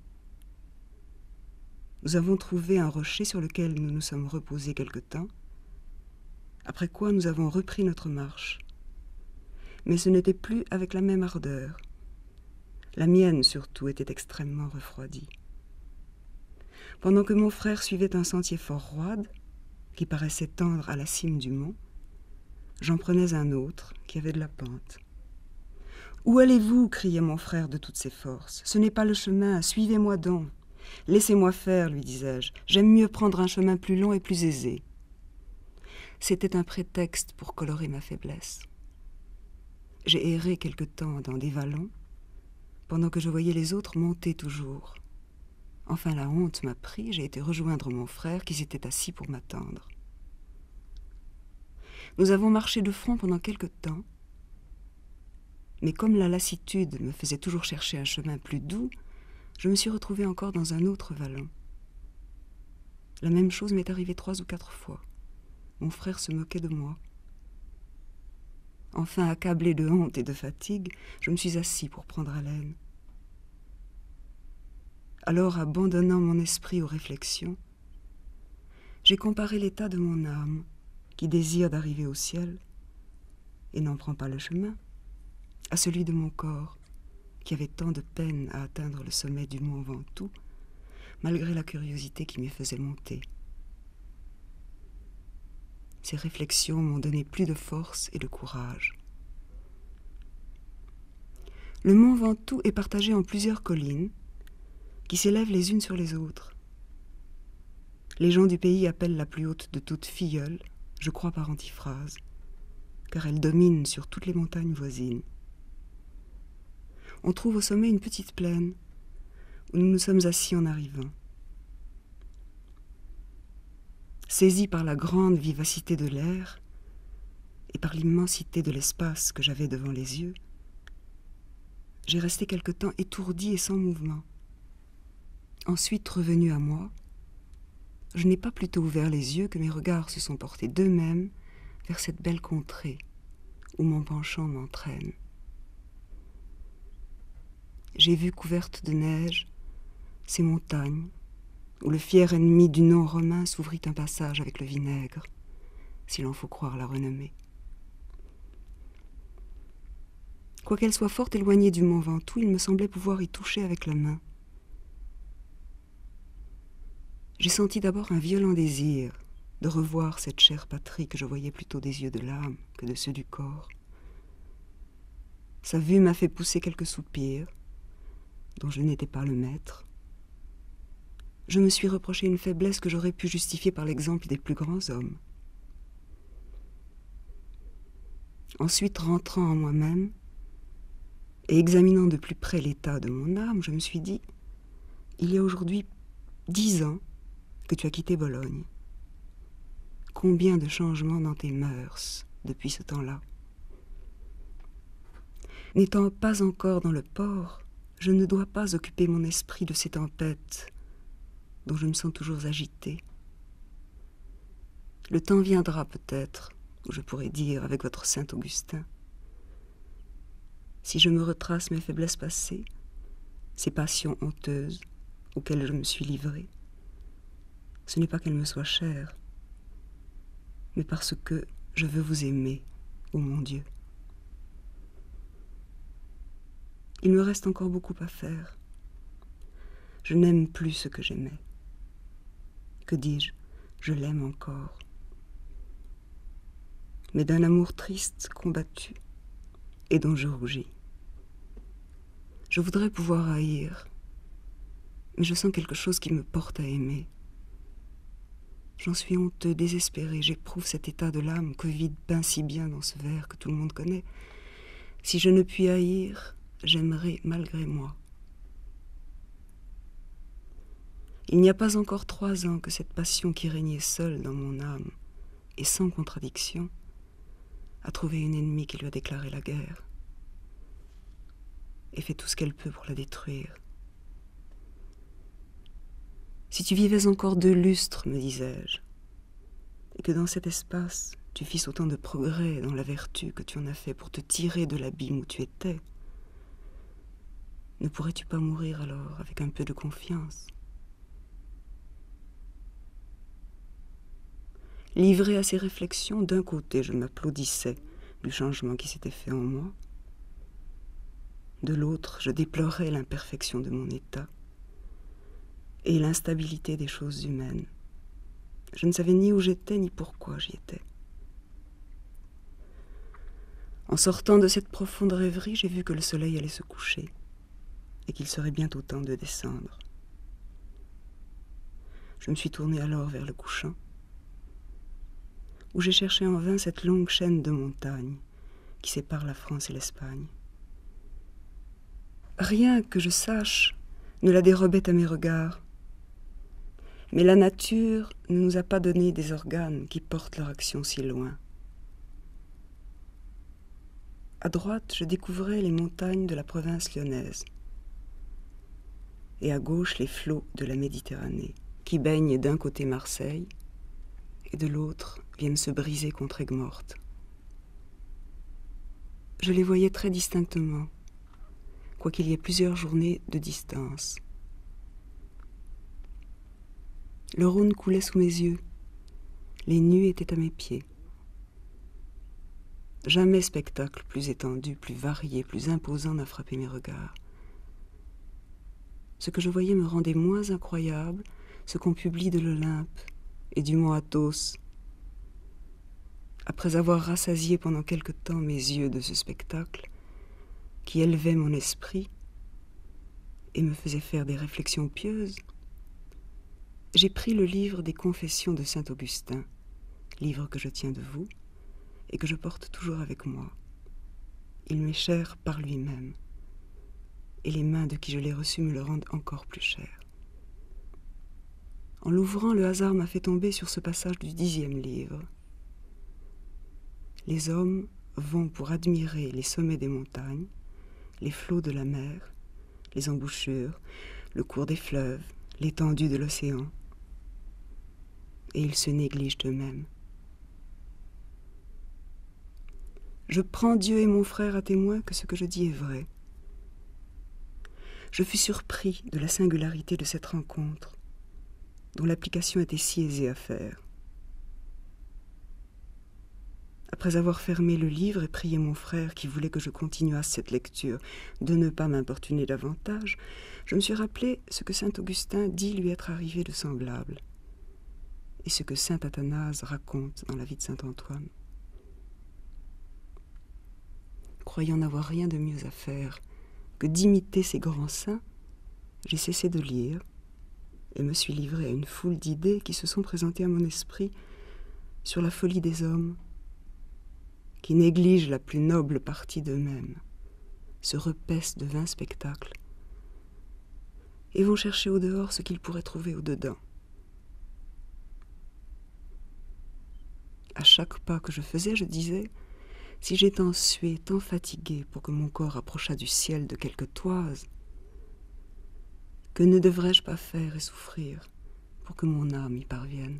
Nous avons trouvé un rocher sur lequel nous nous sommes reposés quelque temps, après quoi nous avons repris notre marche. Mais ce n'était plus avec la même ardeur. La mienne, surtout, était extrêmement refroidie. Pendant que mon frère suivait un sentier fort roide, qui paraissait tendre à la cime du mont, j'en prenais un autre qui avait de la pente. « Où allez-vous » criait mon frère de toutes ses forces. « Ce n'est pas le chemin, suivez-moi donc. »« Laissez-moi faire, lui disais-je. J'aime mieux prendre un chemin plus long et plus aisé. » C'était un prétexte pour colorer ma faiblesse. J'ai erré quelque temps dans des vallons, pendant que je voyais les autres monter toujours. Enfin, la honte m'a pris, j'ai été rejoindre mon frère qui s'était assis pour m'attendre. Nous avons marché de front pendant quelque temps, mais comme la lassitude me faisait toujours chercher un chemin plus doux, je me suis retrouvée encore dans un autre vallon. La même chose m'est arrivée 3 ou 4 fois. Mon frère se moquait de moi. Enfin, accablé de honte et de fatigue, je me suis assis pour prendre haleine. Alors, abandonnant mon esprit aux réflexions, j'ai comparé l'état de mon âme, qui désire d'arriver au ciel et n'en prend pas le chemin, à celui de mon corps, qui avait tant de peine à atteindre le sommet du mont Ventoux, malgré la curiosité qui m'y faisait monter. Ces réflexions m'ont donné plus de force et de courage. Le mont Ventoux est partagé en plusieurs collines qui s'élèvent les unes sur les autres. Les gens du pays appellent la plus haute de toutes Filleul, je crois par antiphrase, car elle domine sur toutes les montagnes voisines. On trouve au sommet une petite plaine où nous nous sommes assis en arrivant. Saisi par la grande vivacité de l'air et par l'immensité de l'espace que j'avais devant les yeux, j'ai resté quelque temps étourdi et sans mouvement. Ensuite, revenu à moi, je n'ai pas plutôt ouvert les yeux que mes regards se sont portés d'eux-mêmes vers cette belle contrée où mon penchant m'entraîne. J'ai vu couvertes de neige ces montagnes où le fier ennemi du nom romain s'ouvrit un passage avec le vinaigre, s'il en faut croire la renommée. Quoiqu'elle soit fort éloignée du mont Ventoux, il me semblait pouvoir y toucher avec la main. J'ai senti d'abord un violent désir de revoir cette chère patrie que je voyais plutôt des yeux de l'âme que de ceux du corps. Sa vue m'a fait pousser quelques soupirs, dont je n'étais pas le maître. Je me suis reproché une faiblesse que j'aurais pu justifier par l'exemple des plus grands hommes. Ensuite, rentrant en moi-même et examinant de plus près l'état de mon âme, je me suis dit, il y a aujourd'hui 10 ans que tu as quitté Bologne. Combien de changements dans tes mœurs depuis ce temps-là. N'étant pas encore dans le port, je ne dois pas occuper mon esprit de ces tempêtes dont je me sens toujours agitée. Le temps viendra peut-être où je pourrai dire avec votre saint Augustin: si je me retrace mes faiblesses passées, ces passions honteuses auxquelles je me suis livrée, ce n'est pas qu'elles me soient chères, mais parce que je veux vous aimer, ô mon Dieu. Il me reste encore beaucoup à faire. Je n'aime plus ce que j'aimais. Que dis-je? Je l'aime encore. Mais d'un amour triste, combattu, et dont je rougis. Je voudrais pouvoir haïr, mais je sens quelque chose qui me porte à aimer. J'en suis honteux, désespéré, j'éprouve cet état de l'âme qu'Ovide peint si bien dans ce vers que tout le monde connaît. Si je ne puis haïr, j'aimerai malgré moi. Il n'y a pas encore 3 ans que cette passion qui régnait seule dans mon âme, et sans contradiction, a trouvé une ennemie qui lui a déclaré la guerre, et fait tout ce qu'elle peut pour la détruire. Si tu vivais encore 2 lustres, me disais-je, et que dans cet espace, tu fisses autant de progrès dans la vertu que tu en as fait pour te tirer de l'abîme où tu étais, ne pourrais-tu pas mourir alors avec un peu de confiance? Livré à ces réflexions, d'un côté, je m'applaudissais du changement qui s'était fait en moi. De l'autre, je déplorais l'imperfection de mon état et l'instabilité des choses humaines. Je ne savais ni où j'étais, ni pourquoi j'y étais. En sortant de cette profonde rêverie, j'ai vu que le soleil allait se coucher et qu'il serait bientôt temps de descendre. Je me suis tournée alors vers le couchant, où j'ai cherché en vain cette longue chaîne de montagnes qui sépare la France et l'Espagne. Rien que je sache ne la dérobait à mes regards, mais la nature ne nous a pas donné des organes qui portent leur action si loin. À droite, je découvrais les montagnes de la province lyonnaise, et à gauche les flots de la Méditerranée, qui baignent d'un côté Marseille, et de l'autre viennent se briser contre Aigues-Mortes. Je les voyais très distinctement, quoiqu'il y ait plusieurs journées de distance. Le Rhône coulait sous mes yeux, les nues étaient à mes pieds. Jamais spectacle plus étendu, plus varié, plus imposant n'a frappé mes regards. Ce que je voyais me rendait moins incroyable ce qu'on publie de l'Olympe et du mont Athos. Après avoir rassasié pendant quelque temps mes yeux de ce spectacle, qui élevait mon esprit et me faisait faire des réflexions pieuses, j'ai pris le livre des Confessions de saint Augustin, livre que je tiens de vous et que je porte toujours avec moi. Il m'est cher par lui-même, et les mains de qui je l'ai reçu me le rendent encore plus cher. En l'ouvrant, le hasard m'a fait tomber sur ce passage du 10e livre. Les hommes vont pour admirer les sommets des montagnes, les flots de la mer, les embouchures, le cours des fleuves, l'étendue de l'océan, et ils se négligent eux-mêmes. Je prends Dieu et mon frère à témoin que ce que je dis est vrai. Je fus surpris de la singularité de cette rencontre, dont l'application était si aisée à faire. Après avoir fermé le livre et prié mon frère qui voulait que je continuasse cette lecture de ne pas m'importuner davantage, je me suis rappelé ce que saint Augustin dit lui être arrivé de semblable, et ce que saint Athanase raconte dans la vie de saint Antoine. Croyant n'avoir rien de mieux à faire que d'imiter ces grands saints, j'ai cessé de lire et me suis livré à une foule d'idées qui se sont présentées à mon esprit sur la folie des hommes, qui négligent la plus noble partie d'eux-mêmes, se repaissent de vains spectacles et vont chercher au dehors ce qu'ils pourraient trouver au dedans. À chaque pas que je faisais, je disais: si j'ai tant sué, tant fatigué pour que mon corps approchât du ciel de quelque toise, que ne devrais-je pas faire et souffrir pour que mon âme y parvienne.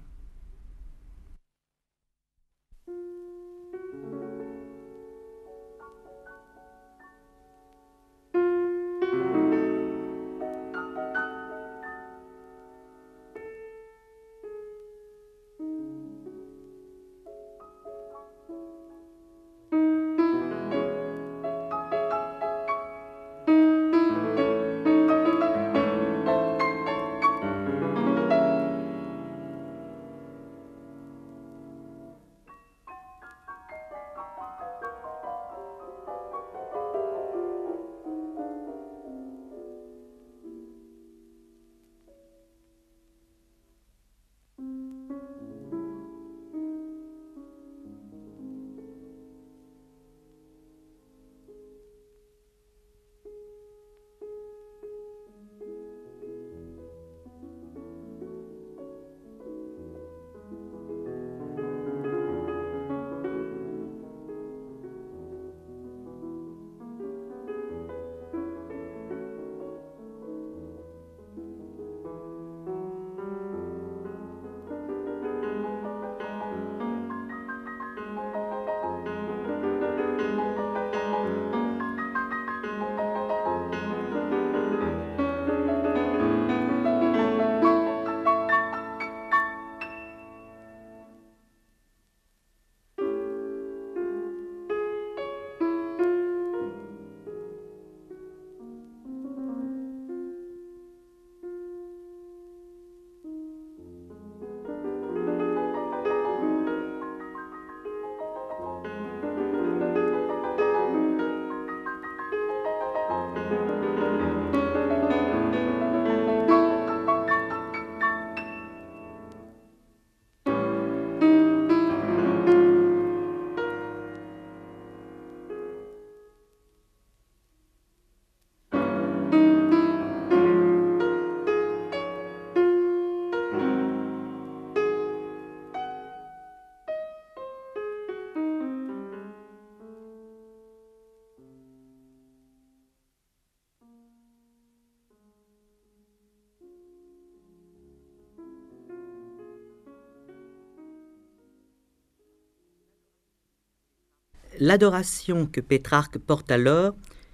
L'adoration que Pétrarque porte alors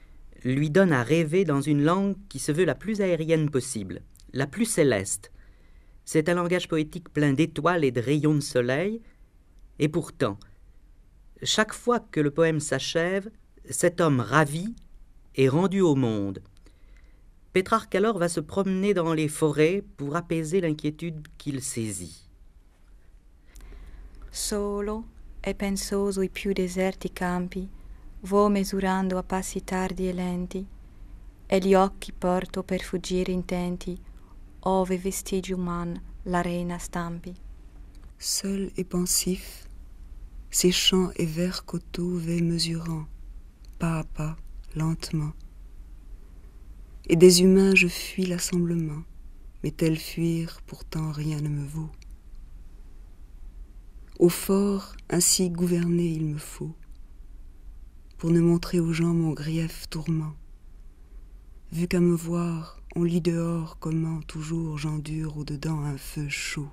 lui donne à rêver dans une langue qui se veut la plus aérienne possible, la plus céleste. C'est un langage poétique plein d'étoiles et de rayons de soleil, et pourtant, chaque fois que le poème s'achève, cet homme ravi est rendu au monde. Pétrarque alors va se promener dans les forêts pour apaiser l'inquiétude qu'il saisit. Solo e pensoso i più deserti campi, vo mesurando a passi tardi e lenti, e gli occhi porto per fuggire intenti, ove vestigio uman l'arena stampi. Seul et pensif, ces champs et verts coteaux vais mesurant, pas à pas, lentement. Et des humains je fuis l'assemblement, mais tel fuir pourtant rien ne me vaut. Au fort, ainsi gouverné il me faut, pour ne montrer aux gens mon grief tourment. Vu qu'à me voir, on lit dehors comment toujours j'endure au-dedans un feu chaud.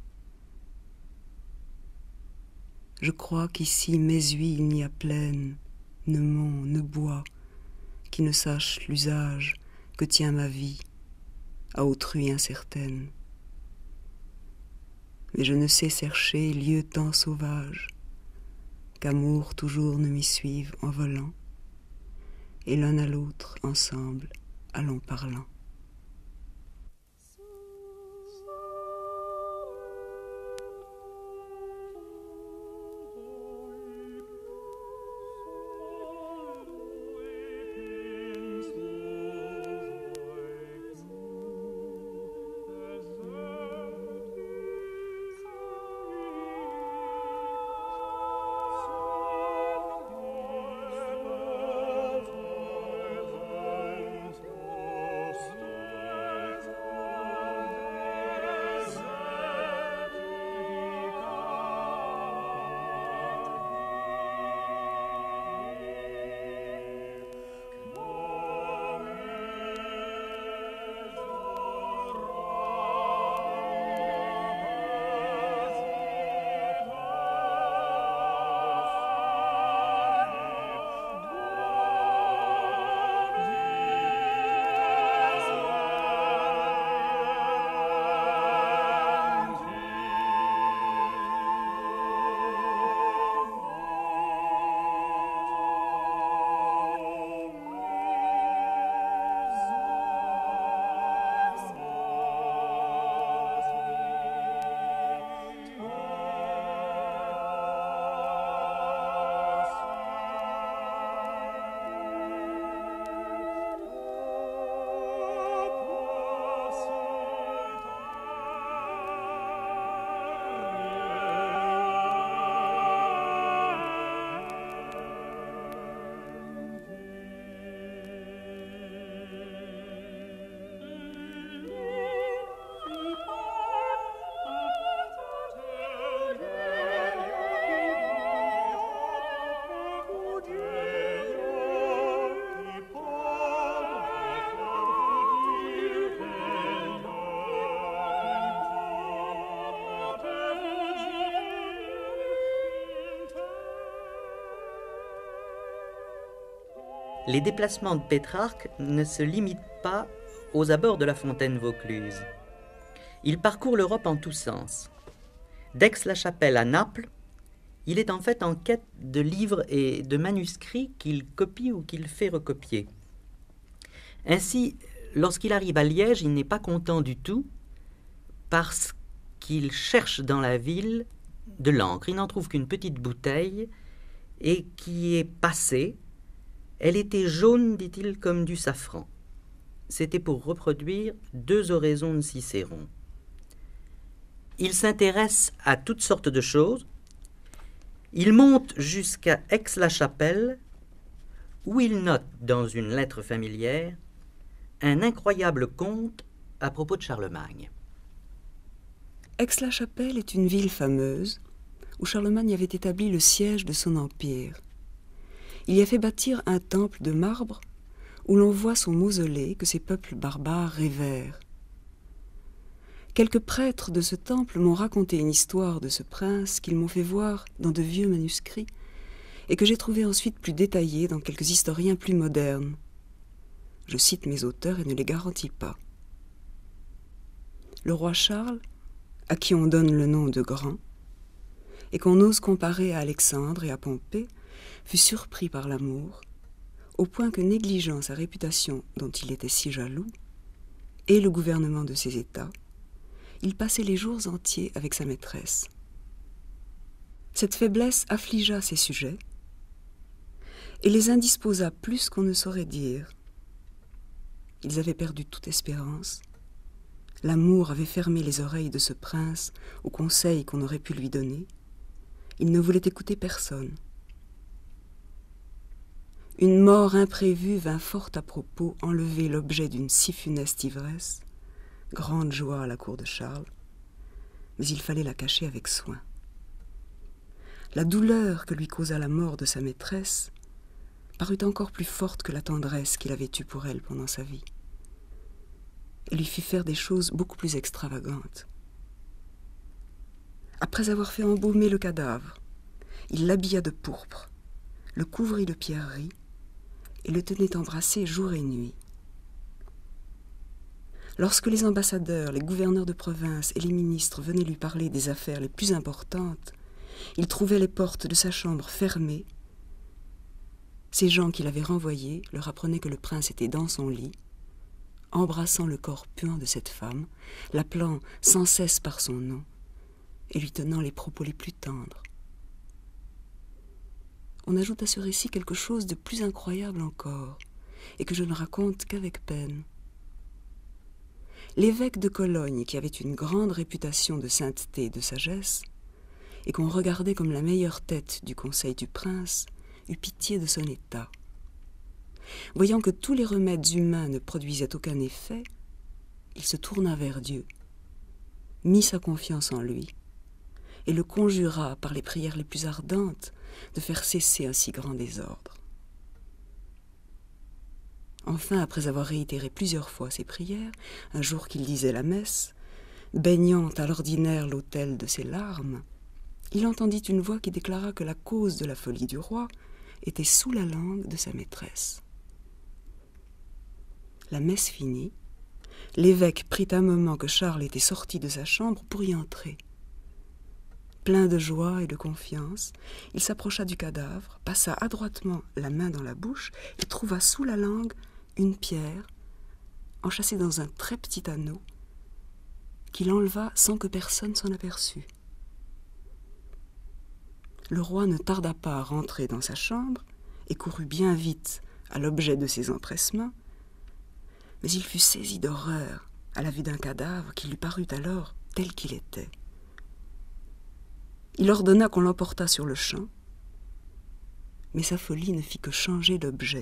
Je crois qu'ici mes huiles n'y a plaine, ne mont, ne bois, qui ne sache l'usage que tient ma vie, à autrui incertaine. Mais je ne sais chercher lieu tant sauvage, qu'amour toujours ne m'y suive en volant, et l'un à l'autre ensemble allons parlant. les déplacements de Pétrarque ne se limitent pas aux abords de la fontaine Vaucluse. Il parcourt l'Europe en tous sens. d'Aix-la-Chapelle à Naples, il est en fait en quête de livres et de manuscrits qu'il copie ou qu'il fait recopier. Ainsi, lorsqu'il arrive à Liège, il n'est pas content du tout parce qu'il cherche dans la ville de l'encre. Il n'en trouve qu'une petite bouteille et qui est passée. Elle était jaune, dit-il, comme du safran. C'était pour reproduire 2 oraisons de Cicéron. Il s'intéresse à toutes sortes de choses. Il monte jusqu'à Aix-la-Chapelle, où il note dans une lettre familière un incroyable conte à propos de Charlemagne. Aix-la-Chapelle est une ville fameuse où Charlemagne avait établi le siège de son empire. Il y a fait bâtir un temple de marbre où l'on voit son mausolée que ces peuples barbares révèrent. Quelques prêtres de ce temple m'ont raconté une histoire de ce prince qu'ils m'ont fait voir dans de vieux manuscrits et que j'ai trouvé ensuite plus détaillée dans quelques historiens plus modernes. Je cite mes auteurs et ne les garantis pas. Le roi Charles, à qui on donne le nom de Grand, et qu'on ose comparer à Alexandre et à Pompée, fut surpris par l'amour, au point que, négligeant sa réputation dont il était si jaloux, et le gouvernement de ses États, il passait les jours entiers avec sa maîtresse. Cette faiblesse affligea ses sujets et les indisposa plus qu'on ne saurait dire. Ils avaient perdu toute espérance. L'amour avait fermé les oreilles de ce prince aux conseils qu'on aurait pu lui donner. Il ne voulait écouter personne. Une mort imprévue vint fort à propos enlever l'objet d'une si funeste ivresse, grande joie à la cour de Charles, mais il fallait la cacher avec soin. La douleur que lui causa la mort de sa maîtresse parut encore plus forte que la tendresse qu'il avait eue pour elle pendant sa vie, et lui fit faire des choses beaucoup plus extravagantes. Après avoir fait embaumer le cadavre, il l'habilla de pourpre, le couvrit de pierreries et le tenait embrassé jour et nuit. Lorsque les ambassadeurs, les gouverneurs de province et les ministres venaient lui parler des affaires les plus importantes, il trouvait les portes de sa chambre fermées. Ces gens qui l'avaient renvoyé leur apprenaient que le prince était dans son lit, embrassant le corps puant de cette femme, l'appelant sans cesse par son nom et lui tenant les propos les plus tendres. On ajoute à ce récit quelque chose de plus incroyable encore, et que je ne raconte qu'avec peine. L'évêque de Cologne, qui avait une grande réputation de sainteté et de sagesse, et qu'on regardait comme la meilleure tête du conseil du prince, eut pitié de son état. Voyant que tous les remèdes humains ne produisaient aucun effet, il se tourna vers Dieu, mit sa confiance en lui, et le conjura par les prières les plus ardentes de faire cesser un si grand désordre. Enfin, après avoir réitéré plusieurs fois ses prières, un jour qu'il disait la messe, baignant à l'ordinaire l'autel de ses larmes, il entendit une voix qui déclara que la cause de la folie du roi était sous la langue de sa maîtresse. La messe finie, l'évêque prit un moment que Charles était sorti de sa chambre pour y entrer. Plein de joie et de confiance, il s'approcha du cadavre, passa adroitement la main dans la bouche et trouva sous la langue une pierre enchâssée dans un très petit anneau qu'il enleva sans que personne s'en aperçût. Le roi ne tarda pas à rentrer dans sa chambre et courut bien vite à l'objet de ses empressements, mais il fut saisi d'horreur à la vue d'un cadavre qui lui parut alors tel qu'il était. Il ordonna qu'on l'emportât sur le champ, mais sa folie ne fit que changer d'objet.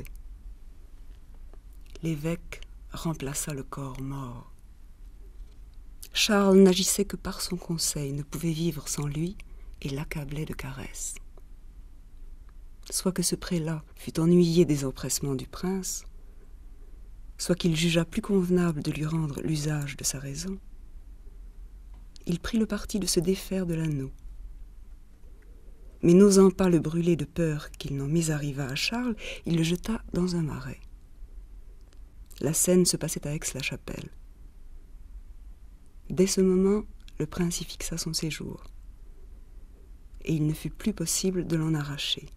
L'évêque remplaça le corps mort. Charles n'agissait que par son conseil, ne pouvait vivre sans lui et l'accablait de caresses. Soit que ce prélat fût ennuyé des empressements du prince, soit qu'il jugeât plus convenable de lui rendre l'usage de sa raison, il prit le parti de se défaire de l'anneau. Mais n'osant pas le brûler de peur qu'il n'en mésarrivât à Charles, il le jeta dans un marais. La scène se passait à Aix-la-Chapelle. Dès ce moment, le prince y fixa son séjour, et il ne fut plus possible de l'en arracher.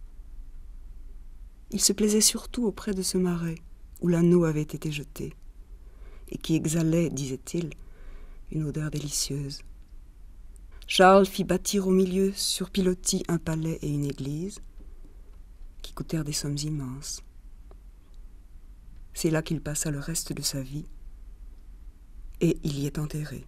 Il se plaisait surtout auprès de ce marais, où l'anneau avait été jeté, et qui exhalait, disait-il, une odeur délicieuse. Charles fit bâtir au milieu, sur pilotis, un palais et une église, qui coûtèrent des sommes immenses. C'est là qu'il passa le reste de sa vie, et il y est enterré.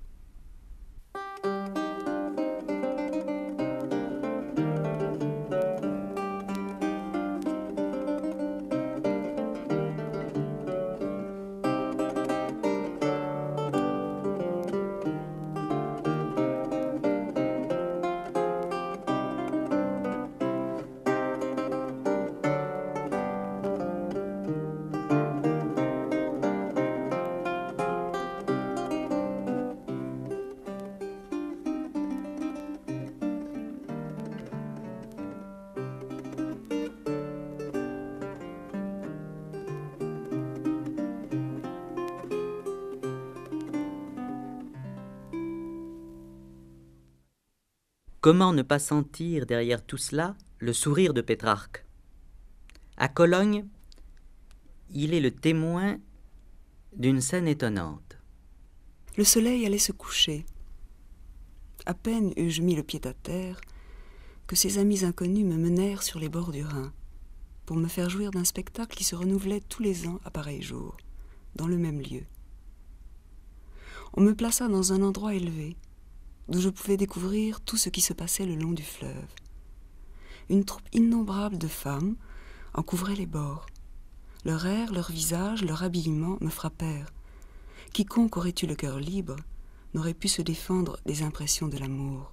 Comment ne pas sentir derrière tout cela le sourire de Pétrarque? À Cologne, il est le témoin d'une scène étonnante. Le soleil allait se coucher. À peine eus-je mis le pied à terre que ces amis inconnus me menèrent sur les bords du Rhin pour me faire jouir d'un spectacle qui se renouvelait tous les ans à pareil jour, dans le même lieu. On me plaça dans un endroit élevé, d'où je pouvais découvrir tout ce qui se passait le long du fleuve. Une troupe innombrable de femmes en couvrait les bords. Leur air, leur visage, leur habillement me frappèrent. Quiconque aurait eu le cœur libre n'aurait pu se défendre des impressions de l'amour.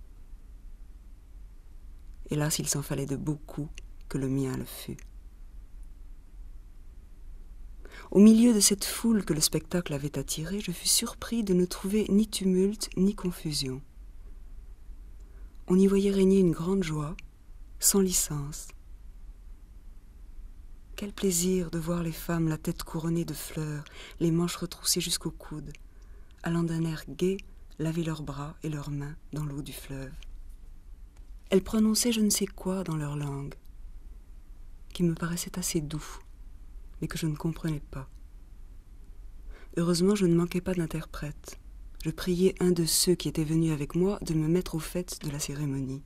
Hélas, il s'en fallait de beaucoup que le mien le fût. Au milieu de cette foule que le spectacle avait attirée, je fus surpris de ne trouver ni tumulte ni confusion. On y voyait régner une grande joie, sans licence. Quel plaisir de voir les femmes la tête couronnée de fleurs, les manches retroussées jusqu'au coude, allant d'un air gai laver leurs bras et leurs mains dans l'eau du fleuve. Elles prononçaient je ne sais quoi dans leur langue, qui me paraissait assez doux, mais que je ne comprenais pas. Heureusement, je ne manquais pas d'interprète. Je priai un de ceux qui étaient venus avec moi de me mettre au fait de la cérémonie.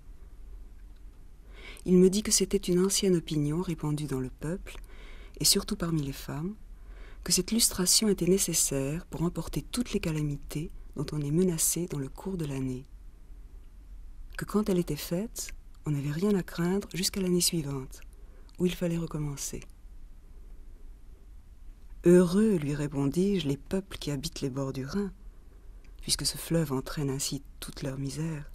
Il me dit que c'était une ancienne opinion répandue dans le peuple, et surtout parmi les femmes, que cette lustration était nécessaire pour emporter toutes les calamités dont on est menacé dans le cours de l'année. Que quand elle était faite, on n'avait rien à craindre jusqu'à l'année suivante, où il fallait recommencer. Heureux, lui répondis-je, les peuples qui habitent les bords du Rhin, puisque ce fleuve entraîne ainsi toute leur misère.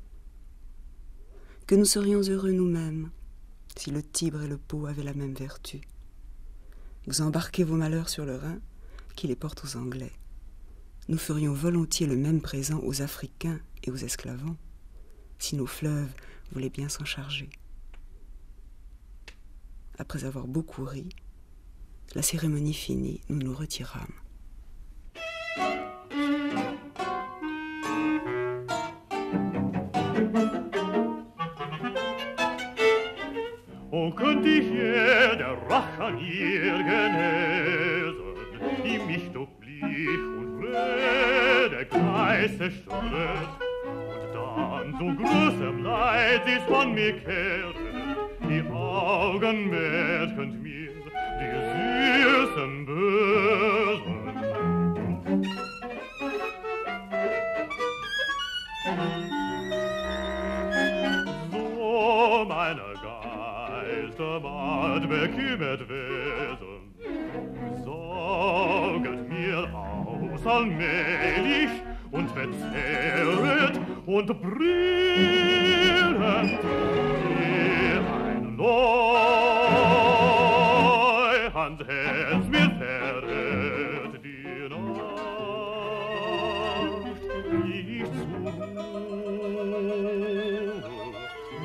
Que nous serions heureux nous-mêmes, si le Tibre et le Pô avaient la même vertu. Vous embarquez vos malheurs sur le Rhin, qui les porte aux Anglais. Nous ferions volontiers le même présent aux Africains et aux esclavons, si nos fleuves voulaient bien s'en charger. Après avoir beaucoup ri, la cérémonie finie, nous nous retirâmes. O könnt ich her der Rache an ihr genesen, die mich doch blich und blöde Kreise stört, und dann zu großem Leid sie's von mir kehrte, die Augen merkend mir die süßen Bösen. So meine Geister bald bekümmert werden, sorget mir aus allmählich und verzehret und brillend wie ein Neuhandherz mir verrät die Nacht nicht zu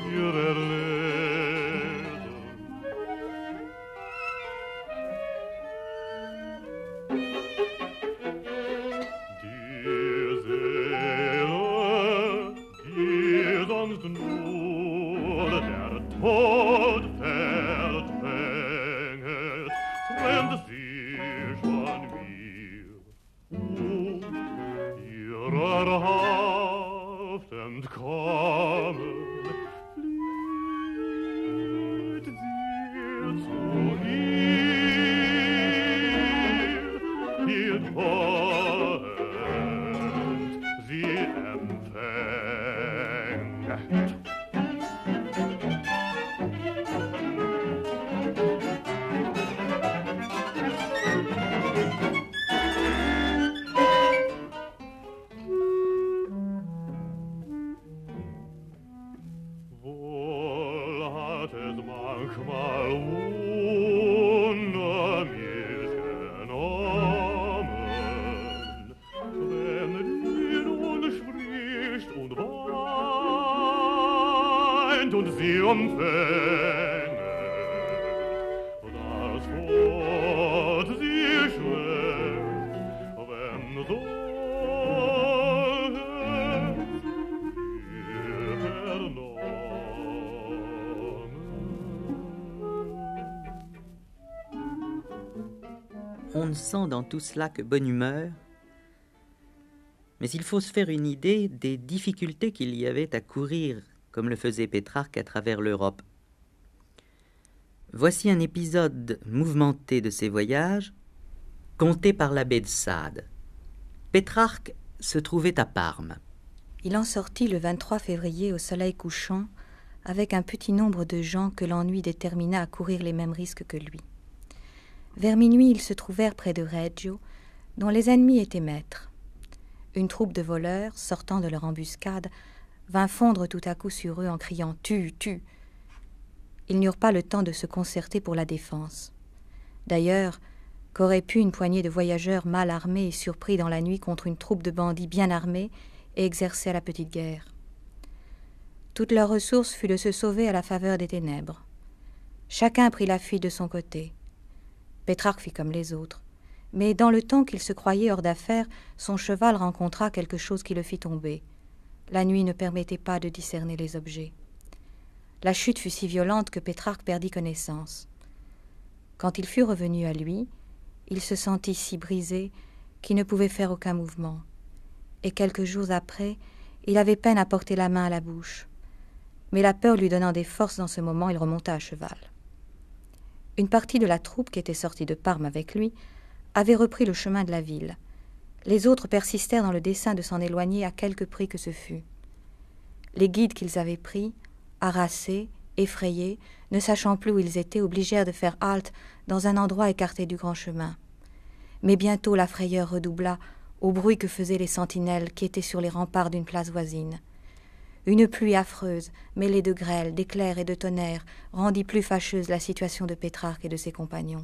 zauberhaft entkommen, flieht sie zu ihr, hielt Hand sie empfängt. Manchmal Wunder mir genommen, wenn ihr und spricht und weint und sie umfängt, das Wort sie schlägt, wenn so On ne sent dans tout cela que bonne humeur, mais il faut se faire une idée des difficultés qu'il y avait à courir, comme le faisait Pétrarque à travers l'Europe. Voici un épisode mouvementé de ses voyages, conté par l'abbé de Sade. Pétrarque se trouvait à Parme. Il en sortit le 23 février au soleil couchant, avec un petit nombre de gens que l'ennui détermina à courir les mêmes risques que lui. Vers minuit, ils se trouvèrent près de Reggio, dont les ennemis étaient maîtres. Une troupe de voleurs, sortant de leur embuscade, vint fondre tout à coup sur eux en criant « Tue, tue !» Ils n'eurent pas le temps de se concerter pour la défense. D'ailleurs, qu'aurait pu une poignée de voyageurs mal armés et surpris dans la nuit contre une troupe de bandits bien armés et exercer à la petite guerre? Toute leur ressource fut de se sauver à la faveur des ténèbres. Chacun prit la fuite de son côté. Pétrarque fit comme les autres, mais dans le temps qu'il se croyait hors d'affaire, son cheval rencontra quelque chose qui le fit tomber. La nuit ne permettait pas de discerner les objets. La chute fut si violente que Pétrarque perdit connaissance. Quand il fut revenu à lui, il se sentit si brisé qu'il ne pouvait faire aucun mouvement. Et quelques jours après, il avait peine à porter la main à la bouche. Mais la peur lui donnant des forces dans ce moment, il remonta à cheval. Une partie de la troupe qui était sortie de Parme avec lui avait repris le chemin de la ville. Les autres persistèrent dans le dessein de s'en éloigner à quelque prix que ce fût. Les guides qu'ils avaient pris, harassés, effrayés, ne sachant plus où ils étaient, obligèrent de faire halte dans un endroit écarté du grand chemin. Mais bientôt la frayeur redoubla au bruit que faisaient les sentinelles qui étaient sur les remparts d'une place voisine. Une pluie affreuse, mêlée de grêle, d'éclairs et de tonnerre, rendit plus fâcheuse la situation de Pétrarque et de ses compagnons.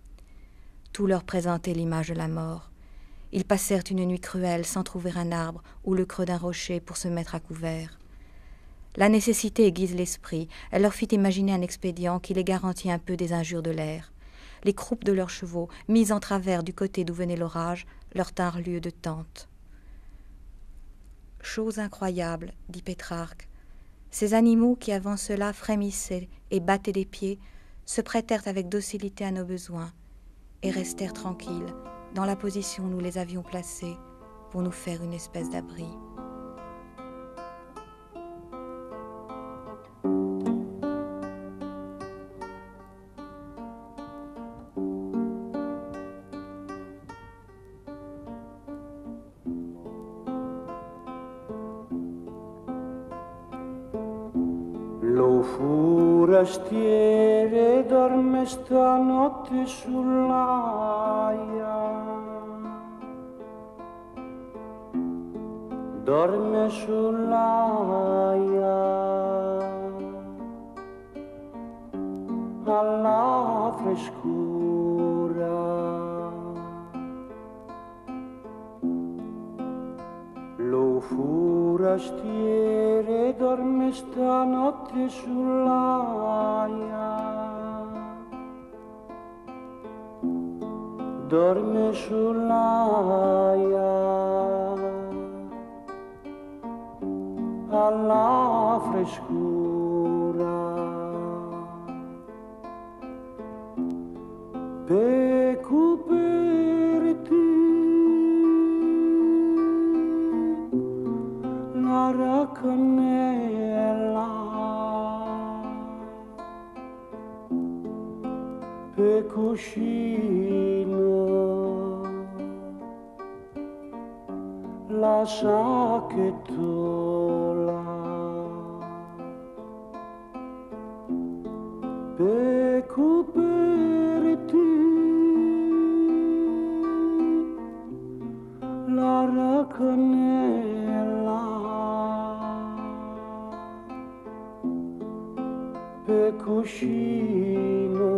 Tout leur présentait l'image de la mort. Ils passèrent une nuit cruelle sans trouver un arbre ou le creux d'un rocher pour se mettre à couvert. La nécessité aiguise l'esprit. Elle leur fit imaginer un expédient qui les garantit un peu des injures de l'air. Les croupes de leurs chevaux, mises en travers du côté d'où venait l'orage, leur tinrent lieu de tente. « Chose incroyable, dit Pétrarque, ces animaux qui avant cela frémissaient et battaient des pieds se prêtèrent avec docilité à nos besoins et restèrent tranquilles dans la position où nous les avions placés pour nous faire une espèce d'abri. » Lo forastiere dorme stanotte sull'aia, dorme sull'aia, alla frescura. Lo forastiere dorme stanotte sull'aia, dorme sull'aia, alla frescura. Per coperti lascia che tu per coprirti la raccanella per cuscino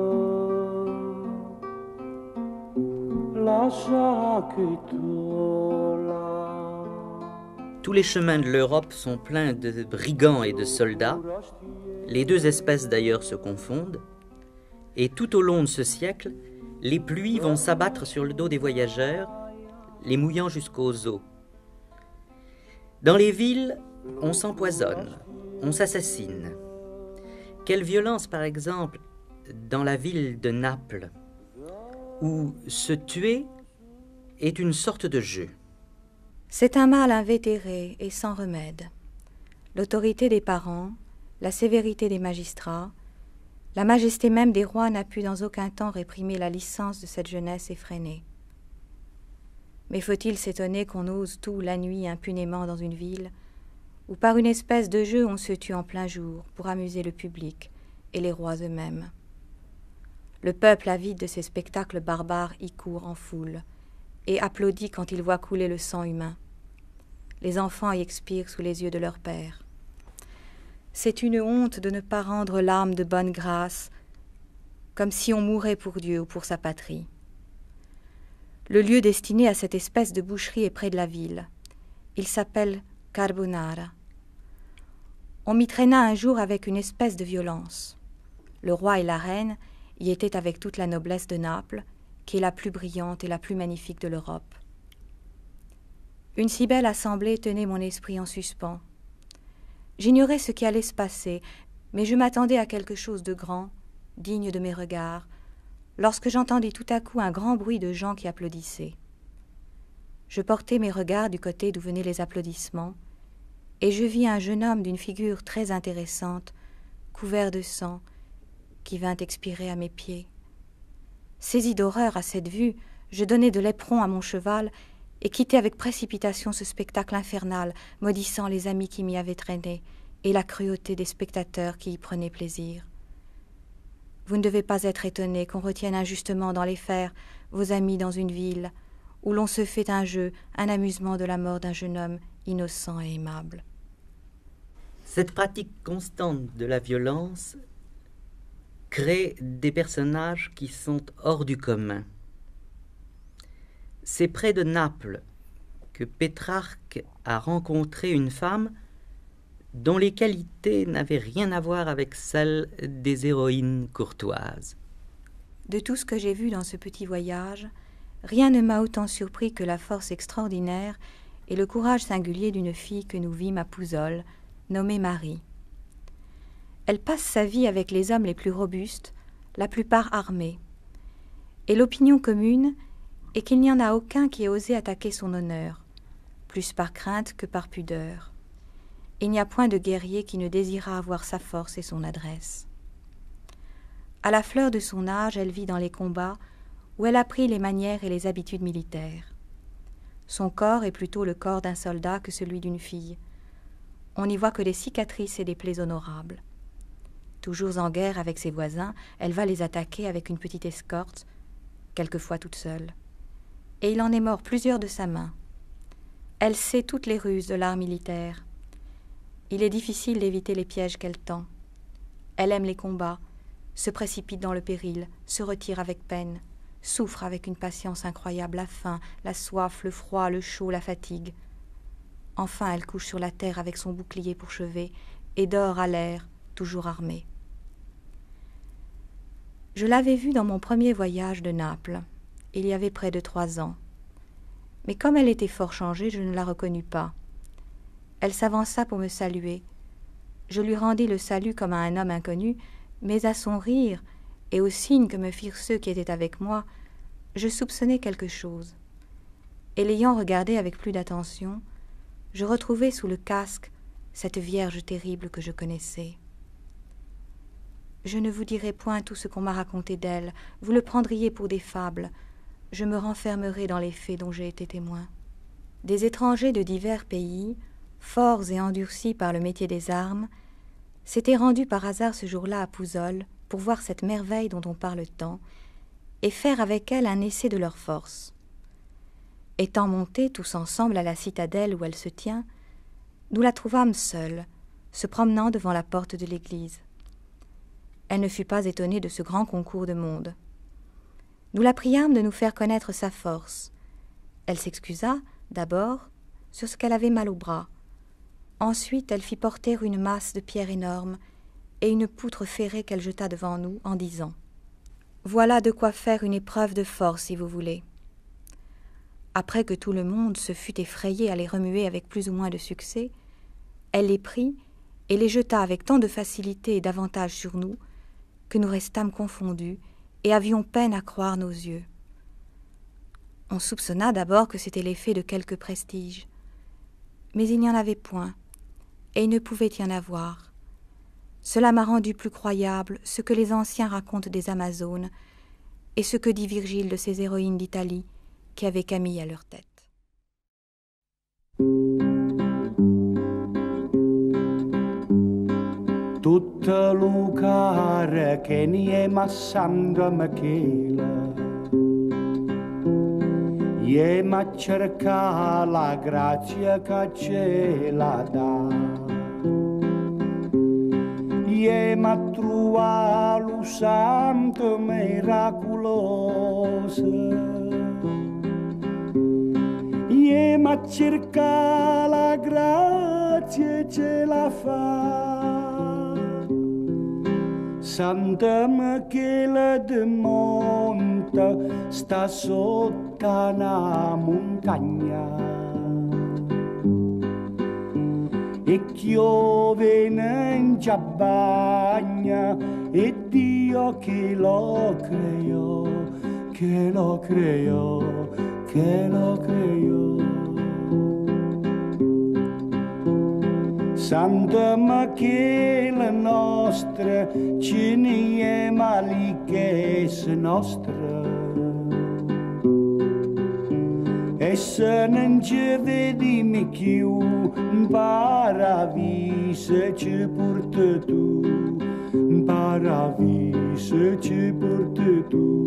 lascia che tu Tous les chemins de l'Europe sont pleins de brigands et de soldats. Les deux espèces d'ailleurs se confondent. Et tout au long de ce siècle, les pluies vont s'abattre sur le dos des voyageurs, les mouillant jusqu'aux os. Dans les villes, on s'empoisonne, on s'assassine. Quelle violence, par exemple, dans la ville de Naples, où se tuer est une sorte de jeu. C'est un mal invétéré et sans remède. L'autorité des parents, la sévérité des magistrats, la majesté même des rois n'a pu dans aucun temps réprimer la licence de cette jeunesse effrénée. Mais faut-il s'étonner qu'on ose tout la nuit impunément dans une ville, où par une espèce de jeu on se tue en plein jour pour amuser le public et les rois eux-mêmes. Le peuple avide de ces spectacles barbares y court en foule et applaudit quand il voit couler le sang humain. Les enfants y expirent sous les yeux de leur père. C'est une honte de ne pas rendre l'âme de bonne grâce, comme si on mourait pour Dieu ou pour sa patrie. Le lieu destiné à cette espèce de boucherie est près de la ville. Il s'appelle Carbonara. On m'y traîna un jour avec une espèce de violence. Le roi et la reine y étaient avec toute la noblesse de Naples, qui est la plus brillante et la plus magnifique de l'Europe. Une si belle assemblée tenait mon esprit en suspens. J'ignorais ce qui allait se passer, mais je m'attendais à quelque chose de grand, digne de mes regards, lorsque j'entendis tout à coup un grand bruit de gens qui applaudissaient. Je portai mes regards du côté d'où venaient les applaudissements, et je vis un jeune homme d'une figure très intéressante, couvert de sang, qui vint expirer à mes pieds. Saisi d'horreur à cette vue, je donnai de l'éperon à mon cheval et quittai avec précipitation ce spectacle infernal, maudissant les amis qui m'y avaient traîné et la cruauté des spectateurs qui y prenaient plaisir. Vous ne devez pas être étonné qu'on retienne injustement dans les fers vos amis dans une ville où l'on se fait un jeu, un amusement de la mort d'un jeune homme innocent et aimable. Cette pratique constante de la violence crée des personnages qui sont hors du commun. C'est près de Naples que Pétrarque a rencontré une femme dont les qualités n'avaient rien à voir avec celles des héroïnes courtoises. De tout ce que j'ai vu dans ce petit voyage, rien ne m'a autant surpris que la force extraordinaire et le courage singulier d'une fille que nous vîmes à Pouzzoles, nommée Marie. Elle passe sa vie avec les hommes les plus robustes, la plupart armés. Et l'opinion commune est qu'il n'y en a aucun qui ait osé attaquer son honneur, plus par crainte que par pudeur. Il n'y a point de guerrier qui ne désirât avoir sa force et son adresse. À la fleur de son âge, elle vit dans les combats où elle apprit les manières et les habitudes militaires. Son corps est plutôt le corps d'un soldat que celui d'une fille. On n'y voit que des cicatrices et des plaies honorables. Toujours en guerre avec ses voisins, elle va les attaquer avec une petite escorte, quelquefois toute seule. Et il en est mort plusieurs de sa main. Elle sait toutes les ruses de l'art militaire. Il est difficile d'éviter les pièges qu'elle tend. Elle aime les combats, se précipite dans le péril, se retire avec peine, souffre avec une patience incroyable la faim, la soif, le froid, le chaud, la fatigue. Enfin, elle couche sur la terre avec son bouclier pour chevet et dort à l'air, toujours armée. Je l'avais vue dans mon premier voyage de Naples, il y avait près de 3 ans. Mais comme elle était fort changée, je ne la reconnus pas. Elle s'avança pour me saluer. Je lui rendis le salut comme à un homme inconnu, mais à son rire et aux signes que me firent ceux qui étaient avec moi, je soupçonnai quelque chose. Et l'ayant regardée avec plus d'attention, je retrouvai sous le casque cette vierge terrible que je connaissais. Je ne vous dirai point tout ce qu'on m'a raconté d'elle, vous le prendriez pour des fables, je me renfermerai dans les faits dont j'ai été témoin. Des étrangers de divers pays, forts et endurcis par le métier des armes, s'étaient rendus par hasard ce jour-là à Pouzzoles pour voir cette merveille dont on parle tant et faire avec elle un essai de leur force. Étant montés tous ensemble à la citadelle où elle se tient, nous la trouvâmes seule, se promenant devant la porte de l'église. Elle ne fut pas étonnée de ce grand concours de monde. Nous la priâmes de nous faire connaître sa force. Elle s'excusa, d'abord, sur ce qu'elle avait mal au bras. Ensuite, elle fit porter une masse de pierres énormes et une poutre ferrée qu'elle jeta devant nous en disant « Voilà de quoi faire une épreuve de force, si vous voulez. » Après que tout le monde se fut effrayé à les remuer avec plus ou moins de succès, elle les prit et les jeta avec tant de facilité et d'avantage sur nous que nous restâmes confondus et avions peine à croire nos yeux. On soupçonna d'abord que c'était l'effet de quelque prestige, mais il n'y en avait point, et il ne pouvait y en avoir. Cela m'a rendu plus croyable ce que les anciens racontent des Amazones et ce que dit Virgile de ces héroïnes d'Italie qui avaient Camille à leur tête. Tutta Lucara che ne è massando Michela, e ma cerca la grazia che ce la dà, e ma trova lo santo miracoloso, e ma cerca la grazia ce la fa. Santa Michela de monte sta sotto una montagna e piove in ciabbagna e Dio che lo creò, che lo creò, che lo creò. Santa Michela nostra, ce ne è malichessa nostra. E se non ci vedi più, in paradiso ci porti tu, in paradiso ci porti tu.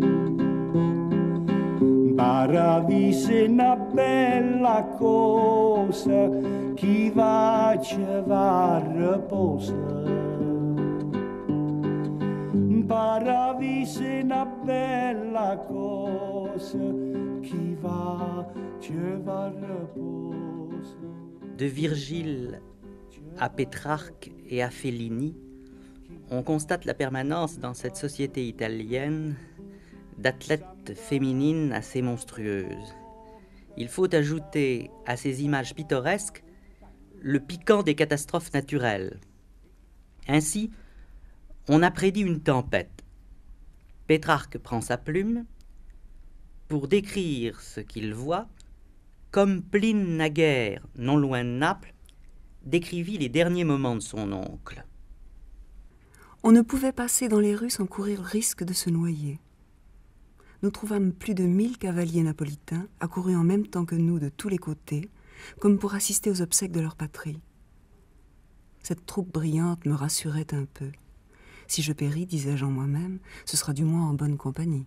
In paradiso è una bella cosa, chi va ci va a riposa. In paradiso è una bella cosa, chi va ci va a riposa. De Virgile à Pétrarque et à Fellini, on constate la permanence dans cette société italienne d'athlètes féminines assez monstrueuses. Il faut ajouter à ces images pittoresques le piquant des catastrophes naturelles. Ainsi, on a prédit une tempête. Pétrarque prend sa plume pour décrire ce qu'il voit, comme Pline naguère, non loin de Naples, décrivit les derniers moments de son oncle. On ne pouvait passer dans les rues sans courir le risque de se noyer. Nous trouvâmes plus de 1000 cavaliers napolitains accourus en même temps que nous de tous les côtés, comme pour assister aux obsèques de leur patrie. Cette troupe brillante me rassurait un peu. Si je péris, disais-je en moi-même, ce sera du moins en bonne compagnie.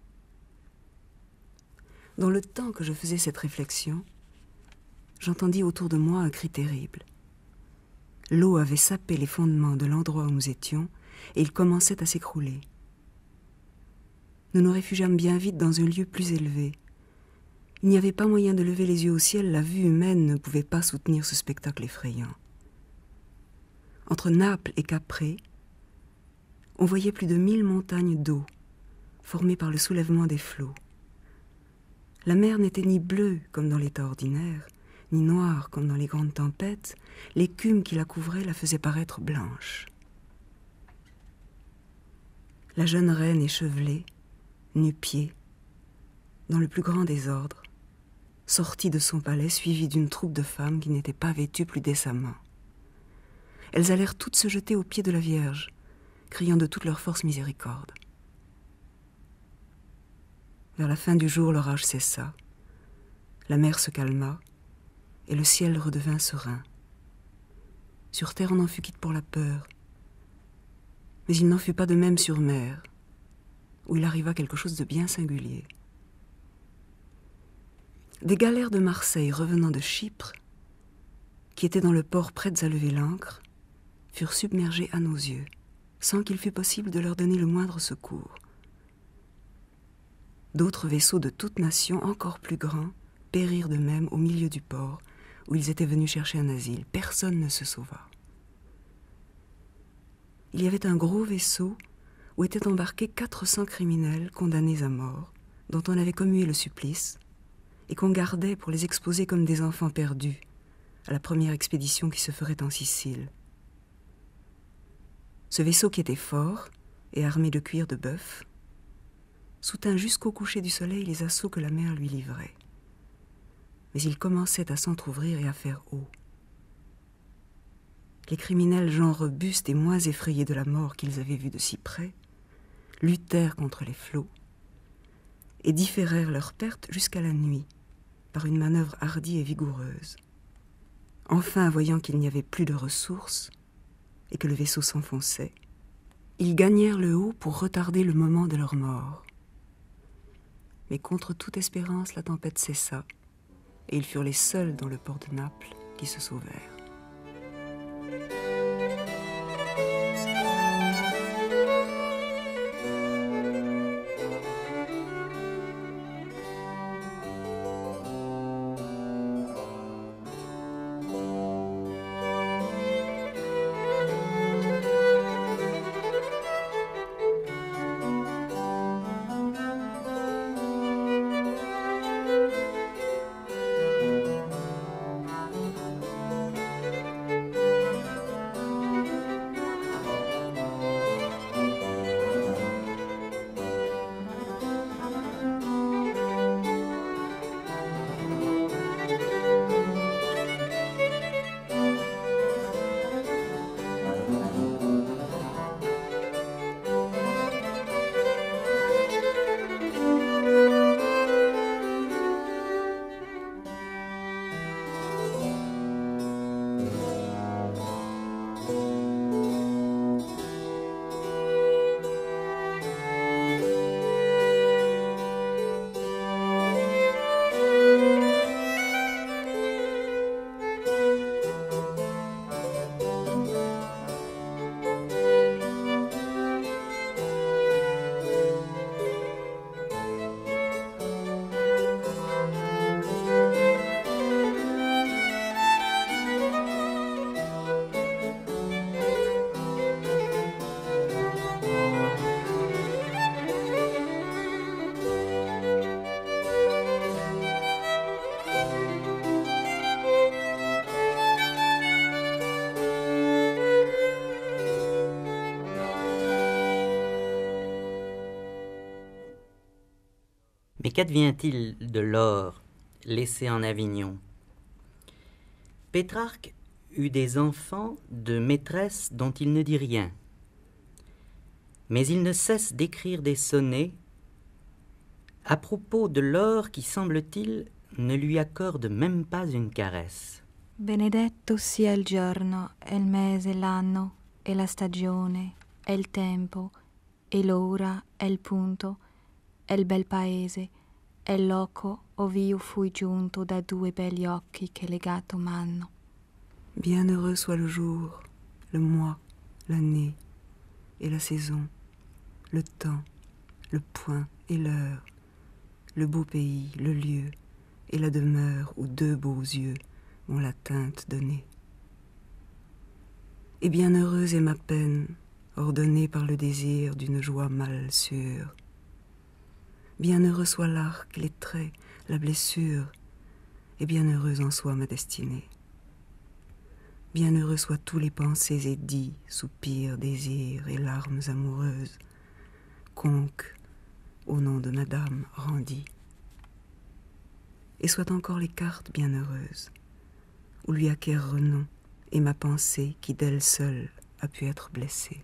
Dans le temps que je faisais cette réflexion, j'entendis autour de moi un cri terrible. L'eau avait sapé les fondements de l'endroit où nous étions et il commençait à s'écrouler. Nous nous réfugiâmes bien vite dans un lieu plus élevé. Il n'y avait pas moyen de lever les yeux au ciel, la vue humaine ne pouvait pas soutenir ce spectacle effrayant. Entre Naples et Caprée, on voyait plus de 1000 montagnes d'eau, formées par le soulèvement des flots. La mer n'était ni bleue comme dans l'état ordinaire, ni noire comme dans les grandes tempêtes, l'écume qui la couvrait la faisait paraître blanche. La jeune reine échevelée, nu-pieds, dans le plus grand désordre, sortit de son palais suivie d'une troupe de femmes qui n'étaient pas vêtues plus décemment. Elles allèrent toutes se jeter aux pieds de la Vierge, criant de toute leur force miséricorde. Vers la fin du jour, l'orage cessa, la mer se calma, et le ciel redevint serein. Sur terre, on n'en fut quitte pour la peur, mais il n'en fut pas de même sur mer, où il arriva quelque chose de bien singulier. Des galères de Marseille revenant de Chypre, qui étaient dans le port prêtes à lever l'ancre, furent submergées à nos yeux, sans qu'il fût possible de leur donner le moindre secours. D'autres vaisseaux de toutes nations, encore plus grands, périrent de même au milieu du port, où ils étaient venus chercher un asile. Personne ne se sauva. Il y avait un gros vaisseau où étaient embarqués 400 criminels condamnés à mort, dont on avait commué le supplice, et qu'on gardait pour les exposer comme des enfants perdus à la première expédition qui se ferait en Sicile. Ce vaisseau, qui était fort et armé de cuir de bœuf, soutint jusqu'au coucher du soleil les assauts que la mer lui livrait. Mais il commençait à s'entr'ouvrir et à faire eau. Les criminels, gens robustes et moins effrayés de la mort qu'ils avaient vue de si près, luttèrent contre les flots et différèrent leur perte jusqu'à la nuit par une manœuvre hardie et vigoureuse. Enfin, voyant qu'il n'y avait plus de ressources et que le vaisseau s'enfonçait, ils gagnèrent le haut pour retarder le moment de leur mort. Mais contre toute espérance, la tempête cessa, et ils furent les seuls dans le port de Naples qui se sauvèrent. Mais qu'advient-il de l'or laissé en Avignon? Pétrarque eut des enfants de maîtresses dont il ne dit rien. Mais il ne cesse d'écrire des sonnets à propos de l'or qui, semble-t-il, ne lui accorde même pas une caresse. Benedetto sia il giorno, e il mese, l'anno, e la stagione, e il tempo, e l'ora, e il punto, e il bel paese, e il loco ov'io fui giunto da due begli occhi che legato m'hanno. Bienheureux soit le jour, le mois, l'année et la saison, le temps, le point et l'heure, le beau pays, le lieu et la demeure où deux beaux yeux m'ont la teinte donnée. Et bienheureuse est ma peine, ordonnée par le désir d'une joie mal sûre. Bienheureux soit l'arc, les traits, la blessure, et bienheureuse en soit ma destinée. Bienheureux soient tous les pensées et dits, soupirs, désirs et larmes amoureuses, conques, au nom de Madame, rendis. Et soient encore les cartes bienheureuses, où lui acquiert renom, et ma pensée qui d'elle seule a pu être blessée.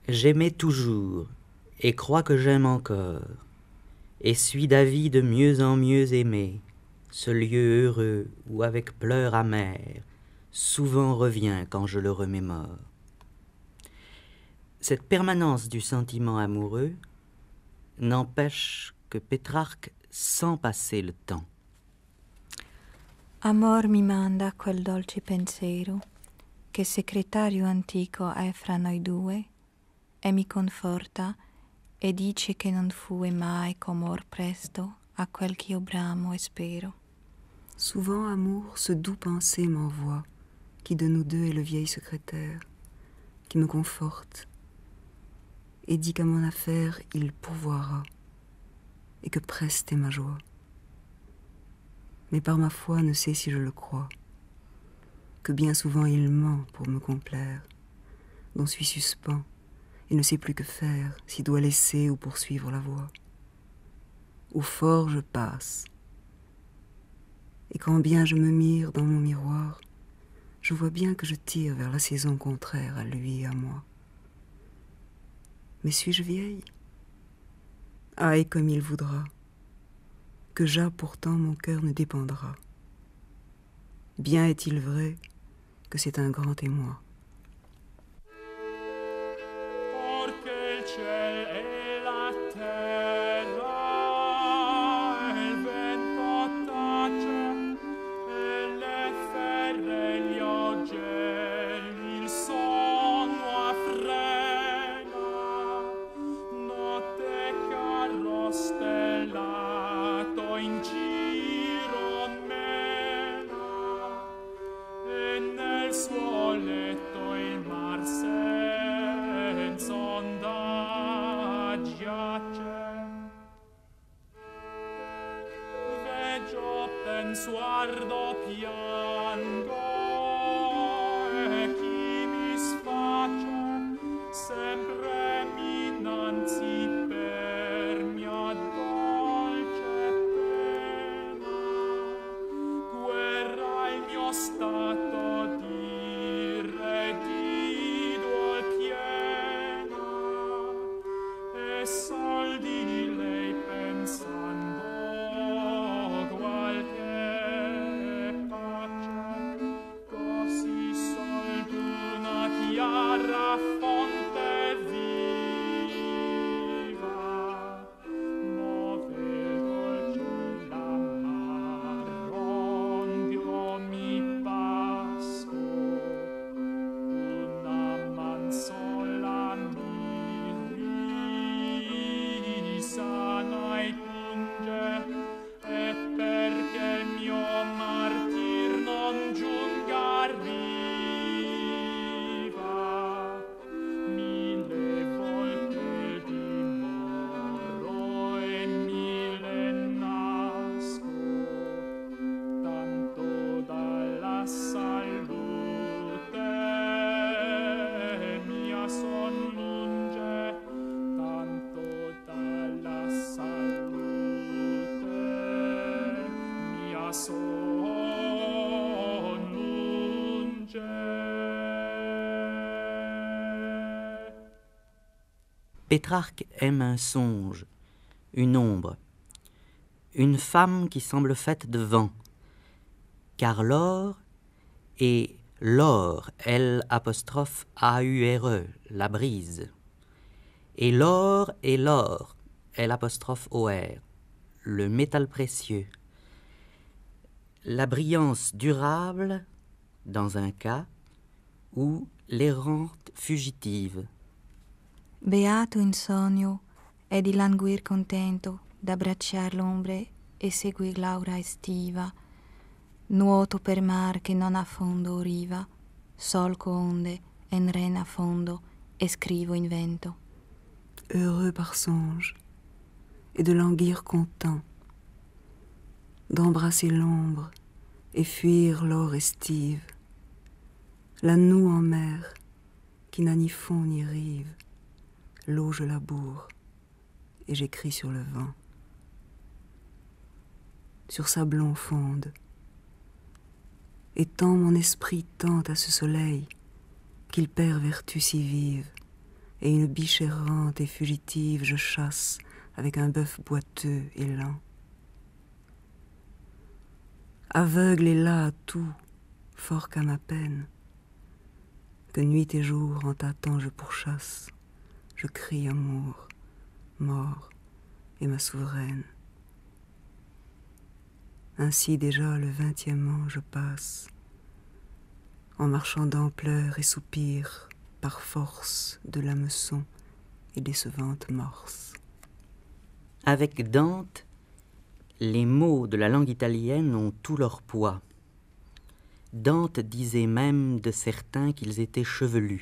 J'aimais toujours, et crois que j'aime encore, et suis d'avis de mieux en mieux aimer, ce lieu heureux où avec pleurs amers, souvent revient quand je le remémore. Cette permanence du sentiment amoureux n'empêche que Pétrarque sent passer le temps. Amor mi manda quel dolce pensiero che segretario antico è fra noi due e mi conforta e dice che non fue mai com'or presto a quel ch'io bramo e spero. Souvent, amour, ce doux pensée m'envoie, qui de nous deux est le vieil secrétaire, qui me conforte et dit qu'à mon affaire il pourvoira, et que preste est ma joie. Mais par ma foi ne sais si je le crois, que bien souvent il ment pour me complaire, dont suis suspens, et ne sait plus que faire, s'il doit laisser ou poursuivre la voie. Au fort je passe, et quand bien je me mire dans mon miroir, je vois bien que je tire vers la saison contraire à lui et à moi. Mais suis-je vieille? Aïe comme il voudra, que j'as pourtant mon cœur ne dépendra. Bien est-il vrai que c'est un grand émoi. Suardo piango e chi mi sfaccia sempre minanzi per mia dolce pena. Guerra il mio stato dire di duol piena e sol di lei pensando qualche chiara fonte viva, move dolce la marrondio mi passo, una man sola mi risana e punge, e perché il mio martir non giunga a Pétrarque aime un songe, une ombre, une femme qui semble faite de vent, car l'or est l'or, L'-A-U-R-E, la brise, et l'or est l'or, L'-O-R, le métal précieux, la brillance durable dans un cas ou l'errante fugitive. Beato in sogno e di languir contento d'abbracciar l'ombre e seguir l'aura estiva, nuoto per mar che non a fondo o riva, solco onde en ren a fondo e scrivo in vento. Heureux par songe et de languir content, d'embrasser l'ombre et fuir l'aure estive, la noue en mer qui n'a ni fond ni rive, l'eau je la bourre et j'écris sur le vent. Sur sablon fonde, et tant mon esprit tend à ce soleil qu'il perd vertu si vive et une biche errante et fugitive je chasse avec un bœuf boiteux et lent. Aveugle et las à tout, fort qu'à ma peine, que nuit et jour en tâtant je pourchasse, je crie amour, mort et ma souveraine. Ainsi déjà le 20e an je passe, en marchant d'ampleur et soupir, par force de l'hameçon et décevante morse. Avec Dante, les mots de la langue italienne ont tout leur poids. Dante disait même de certains qu'ils étaient chevelus.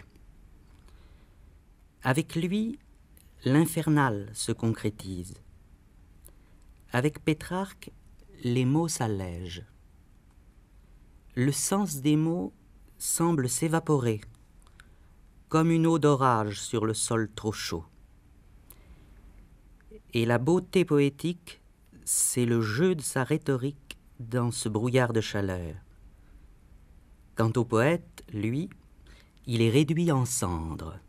Avec lui, l'infernal se concrétise. Avec Pétrarque, les mots s'allègent. Le sens des mots semble s'évaporer, comme une eau d'orage sur le sol trop chaud. Et la beauté poétique, c'est le jeu de sa rhétorique dans ce brouillard de chaleur. Quant au poète, lui, il est réduit en cendres.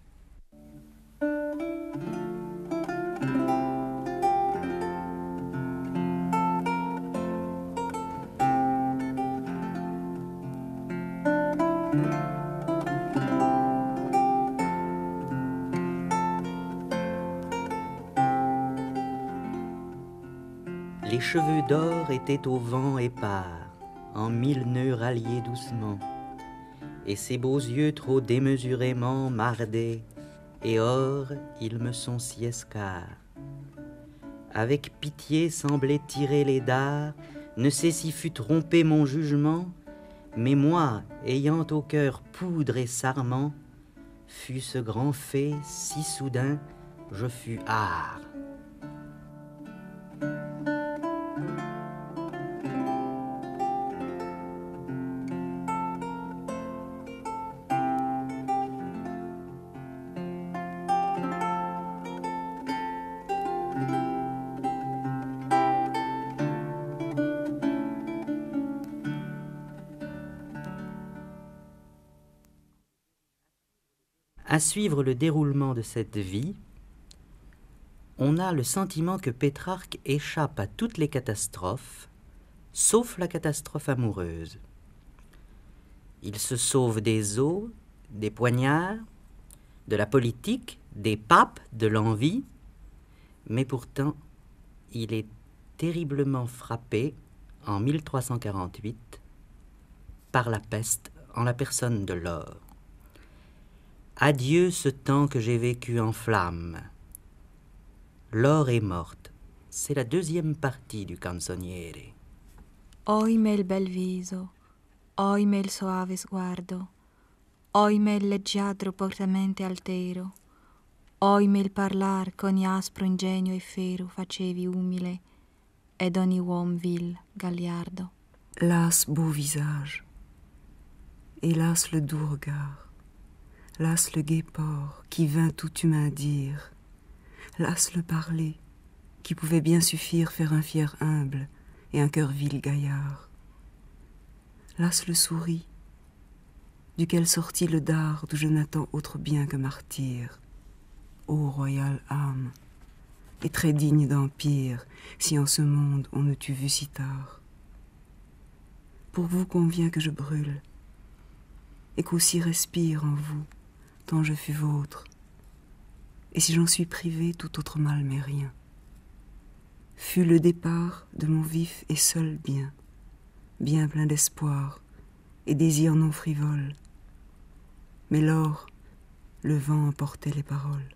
Les cheveux d'or étaient au vent épars, en 1000 nœuds ralliés doucement, et ses beaux yeux trop démesurément mardés, et or, ils me sont si escarres. Avec pitié semblait tirer les dards, ne sais si fut trompé mon jugement, mais moi, ayant au cœur poudre et sarment, fut ce grand fait si soudain, je fus art. À suivre le déroulement de cette vie, on a le sentiment que Pétrarque échappe à toutes les catastrophes, sauf la catastrophe amoureuse. Il se sauve des eaux, des poignards, de la politique, des papes, de l'envie, mais pourtant, il est terriblement frappé, en 1348, par la peste en la personne de Laure. Adieu ce temps que j'ai vécu en flammes. Laure est morte. C'est la deuxième partie du canzoniere. Oime il bel viso, oime il soave sguardo, oime il leggiadro portamente altero, oime il parlar qu'ogni aspro ingegno e fero facevi umile, ed ogni uom vil gagliardo. Las beau visage, hélas le doux regard, las le gai port qui vint tout humain dire, las le parler qui pouvait bien suffire faire un fier humble et un cœur vil gaillard, las le souris duquel sortit le dard d'où je n'attends autre bien que martyr, ô royale âme, et très digne d'empire si en ce monde on ne t'eût vu si tard. Pour vous convient que je brûle et qu'aussi respire en vous tant je fus vôtre, et si j'en suis privé, tout autre mal m'est rien. Fut le départ de mon vif et seul bien, bien plein d'espoir et désirs non frivoles, mais lors, le vent emportait les paroles.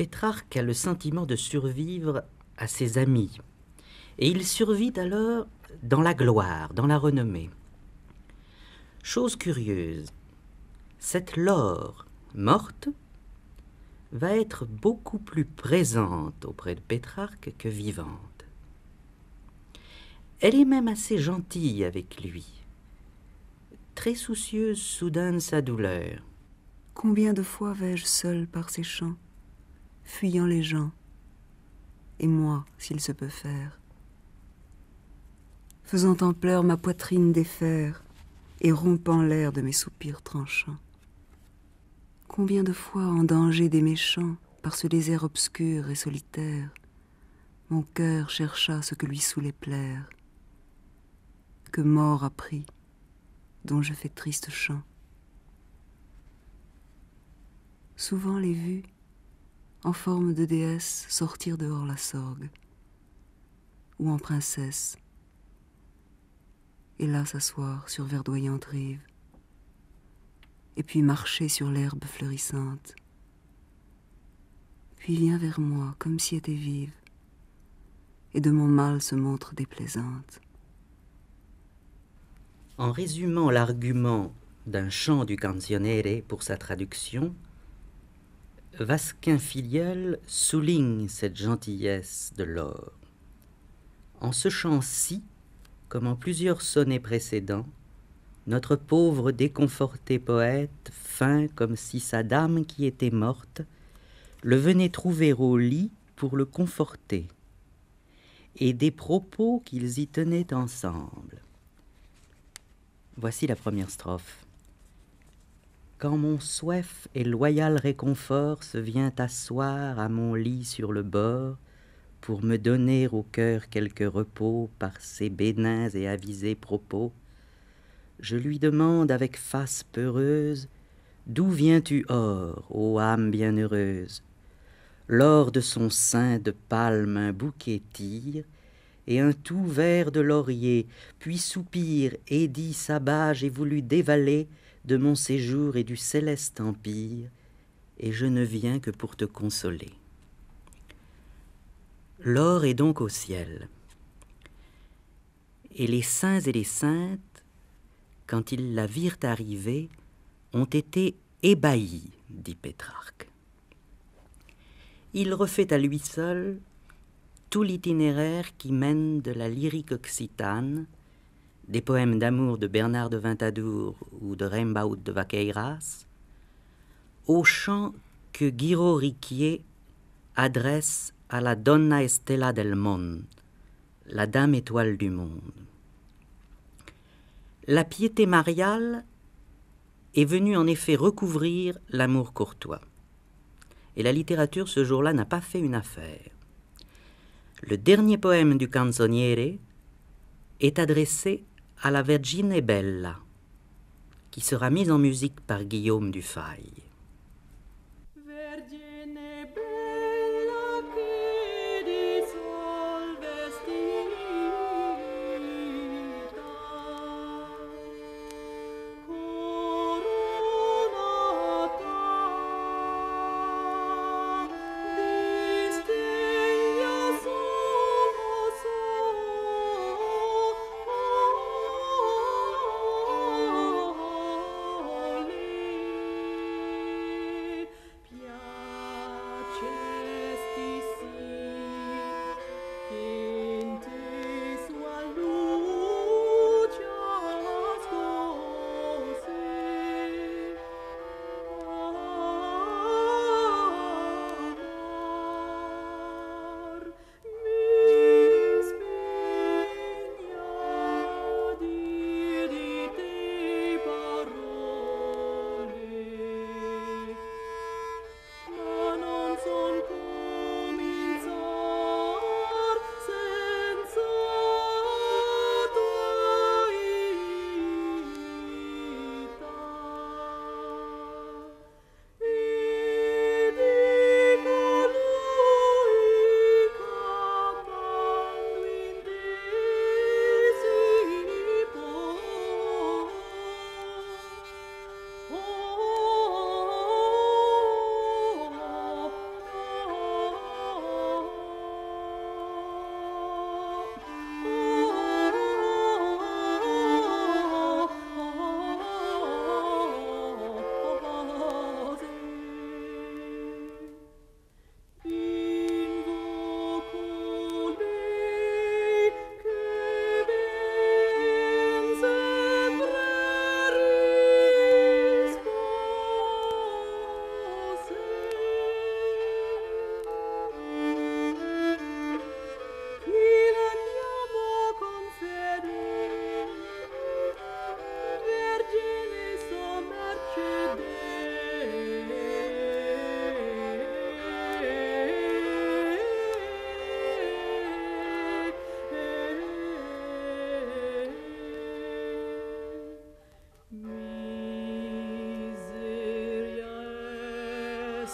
Pétrarque a le sentiment de survivre à ses amis, et il survit alors dans la gloire, dans la renommée. Chose curieuse, cette Laure morte va être beaucoup plus présente auprès de Pétrarque que vivante. Elle est même assez gentille avec lui, très soucieuse soudain de sa douleur. Combien de fois vais-je seul par ces champs, fuyant les gens, et moi, s'il se peut faire, faisant en pleurs ma poitrine défaire et rompant l'air de mes soupirs tranchants. Combien de fois en danger des méchants, par ce désert obscur et solitaire, mon cœur chercha ce que lui saoulait plaire, que mort a pris, dont je fais triste chant. Souvent les vues, en forme de déesse, sortir dehors la sorgue, ou en princesse, et là s'asseoir sur verdoyante rive, et puis marcher sur l'herbe fleurissante, puis vient vers moi comme si était vive, et de mon mal se montre déplaisante. En résumant l'argument d'un chant du Canzoniere pour sa traduction, Vasquin-Filiel souligne cette gentillesse de Laure. En ce chant-ci, comme en plusieurs sonnets précédents, notre pauvre déconforté poète feint comme si sa dame qui était morte le venait trouver au lit pour le conforter, et des propos qu'ils y tenaient ensemble. Voici la première strophe. Quand mon soif et loyal réconfort se vient asseoir à mon lit sur le bord, pour me donner au cœur quelque repos par ses bénins et avisés propos, je lui demande avec face peureuse, d'où viens-tu or, ô âme bienheureuse? Lors de son sein de palme un bouquet tire, et un tout vert de laurier, puis soupire et dit sabbat, j'ai voulu dévaler de mon séjour et du céleste empire, et je ne viens que pour te consoler. Laure est donc au ciel, et les saints et les saintes, quand ils la virent arriver, ont été ébahis, dit Pétrarque. Il refait à lui seul tout l'itinéraire qui mène de la lyrique occitane, des poèmes d'amour de Bernard de Ventadour ou de Rimbaud de Vaqueiras, au chant que Guiraud Riquier adresse à la Donna Estella del Monde, la dame étoile du monde. La piété mariale est venue en effet recouvrir l'amour courtois. Et la littérature ce jour-là n'a pas fait une affaire. Le dernier poème du Canzoniere est adressé à la Vergine Bella, qui sera mise en musique par Guillaume Dufay.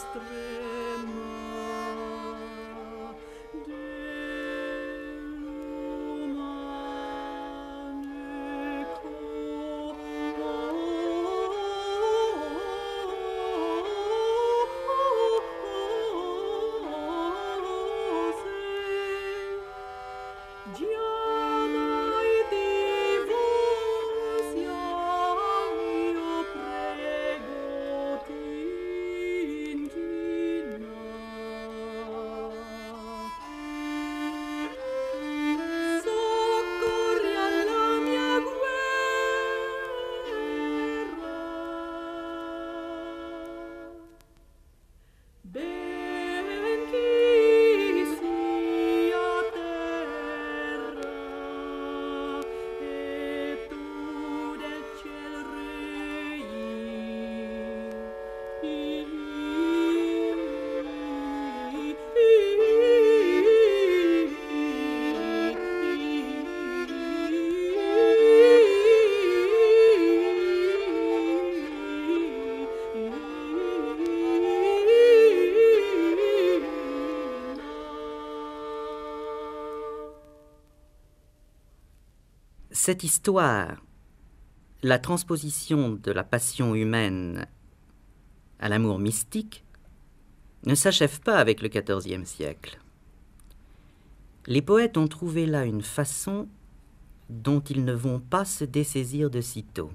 Cette histoire, la transposition de la passion humaine à l'amour mystique, ne s'achève pas avec le XIVe siècle. Les poètes ont trouvé là une façon dont ils ne vont pas se dessaisir de sitôt.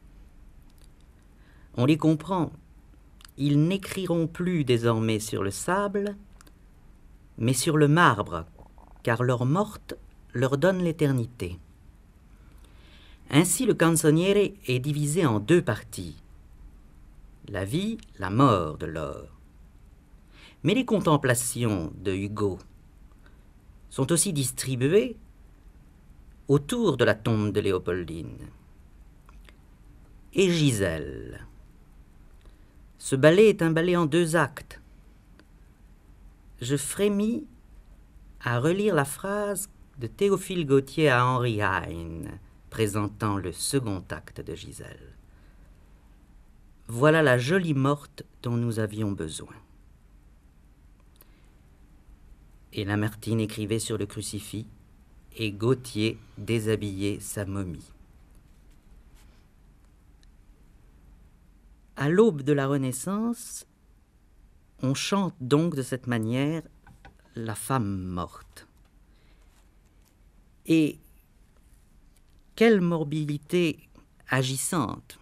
On les comprend, ils n'écriront plus désormais sur le sable, mais sur le marbre, car leur morte leur donne l'éternité. Ainsi, le canzoniere est divisé en deux parties, la vie, la mort de Laure. Mais les contemplations de Hugo sont aussi distribuées autour de la tombe de Léopoldine. Et Gisèle. Ce ballet est un ballet en deux actes. Je frémis à relire la phrase de Théophile Gautier à Henri Heine, présentant le second acte de Gisèle. Voilà la jolie morte dont nous avions besoin. Et Lamartine écrivait sur le crucifix, et Gautier déshabillait sa momie. À l'aube de la Renaissance, on chante donc de cette manière la femme morte. Et quelle morbidité agissante!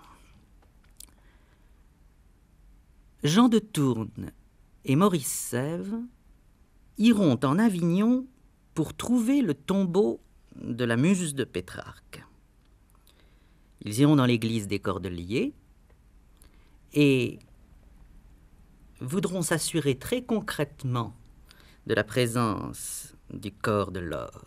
Jean de Tourne et Maurice Sèvres iront en Avignon pour trouver le tombeau de la muse de Pétrarque. Ils iront dans l'église des Cordeliers et voudront s'assurer très concrètement de la présence du corps de Laure.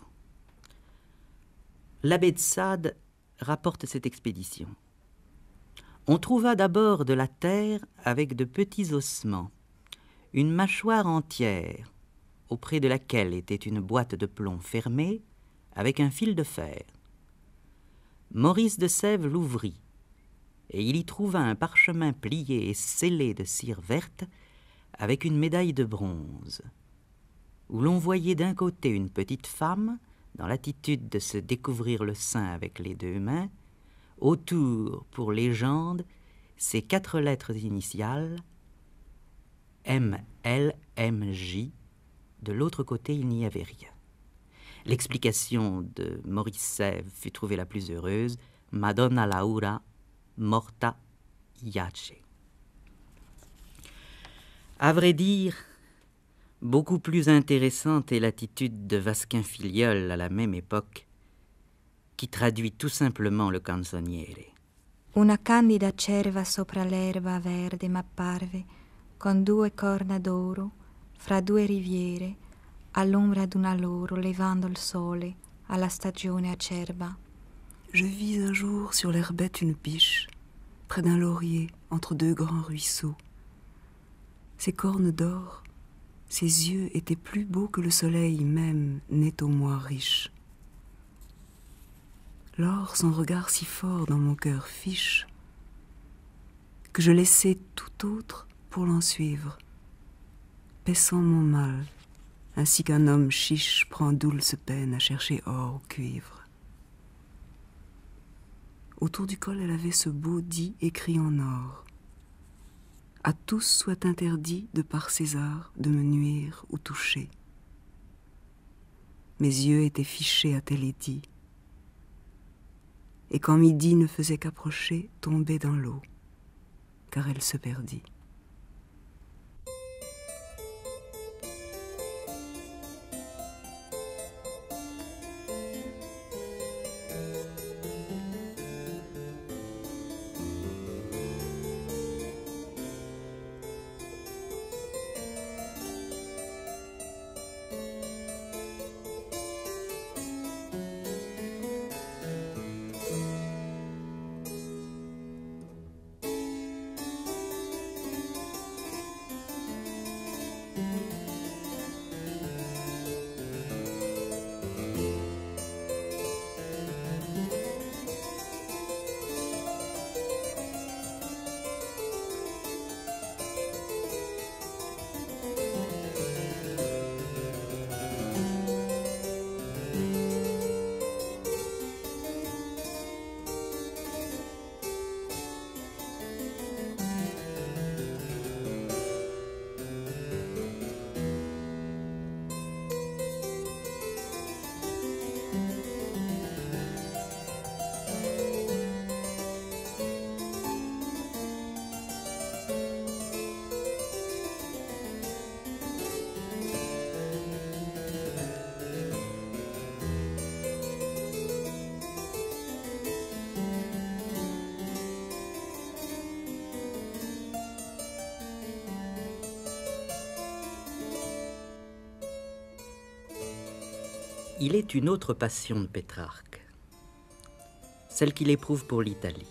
L'abbé de Sade rapporte cette expédition. On trouva d'abord de la terre avec de petits ossements, une mâchoire entière, auprès de laquelle était une boîte de plomb fermée avec un fil de fer. Maurice de Sèvres l'ouvrit, et il y trouva un parchemin plié et scellé de cire verte avec une médaille de bronze, où l'on voyait d'un côté une petite femme dans l'attitude de se découvrir le sein avec les deux mains, autour, pour légende, ces 4 lettres initiales, MLMJ. De l'autre côté, il n'y avait rien. L'explication de Maurice Sèvres fut trouvée la plus heureuse, Madonna Laura morta iace. À vrai dire, beaucoup plus intéressante est l'attitude de Vasquin-Filiol à la même époque, qui traduit tout simplement le canzoniere. Una candida cerva sopra l'erba verde m'apparve, con 2 corna d'oro, fra 2 riviere, all'ombra d'una loro, levando il sole, alla stagione acerba. Je vis un jour sur l'herbette une biche, près d'un laurier, entre 2 grands ruisseaux. Ses cornes d'or, ses yeux étaient plus beaux que le soleil même n'est au mois riche. Lors son regard si fort dans mon cœur fiche, que je laissai tout autre pour l'en suivre, paissant mon mal, ainsi qu'un homme chiche prend douce peine à chercher or ou cuivre. Autour du col, elle avait ce beau dit écrit en or. À tous soit interdit, de par César, de me nuire ou toucher. Mes yeux étaient fichés à tel édit. Et quand midi ne faisait qu'approcher, tombait dans l'eau, car elle se perdit. Il est une autre passion de Pétrarque, celle qu'il éprouve pour l'Italie.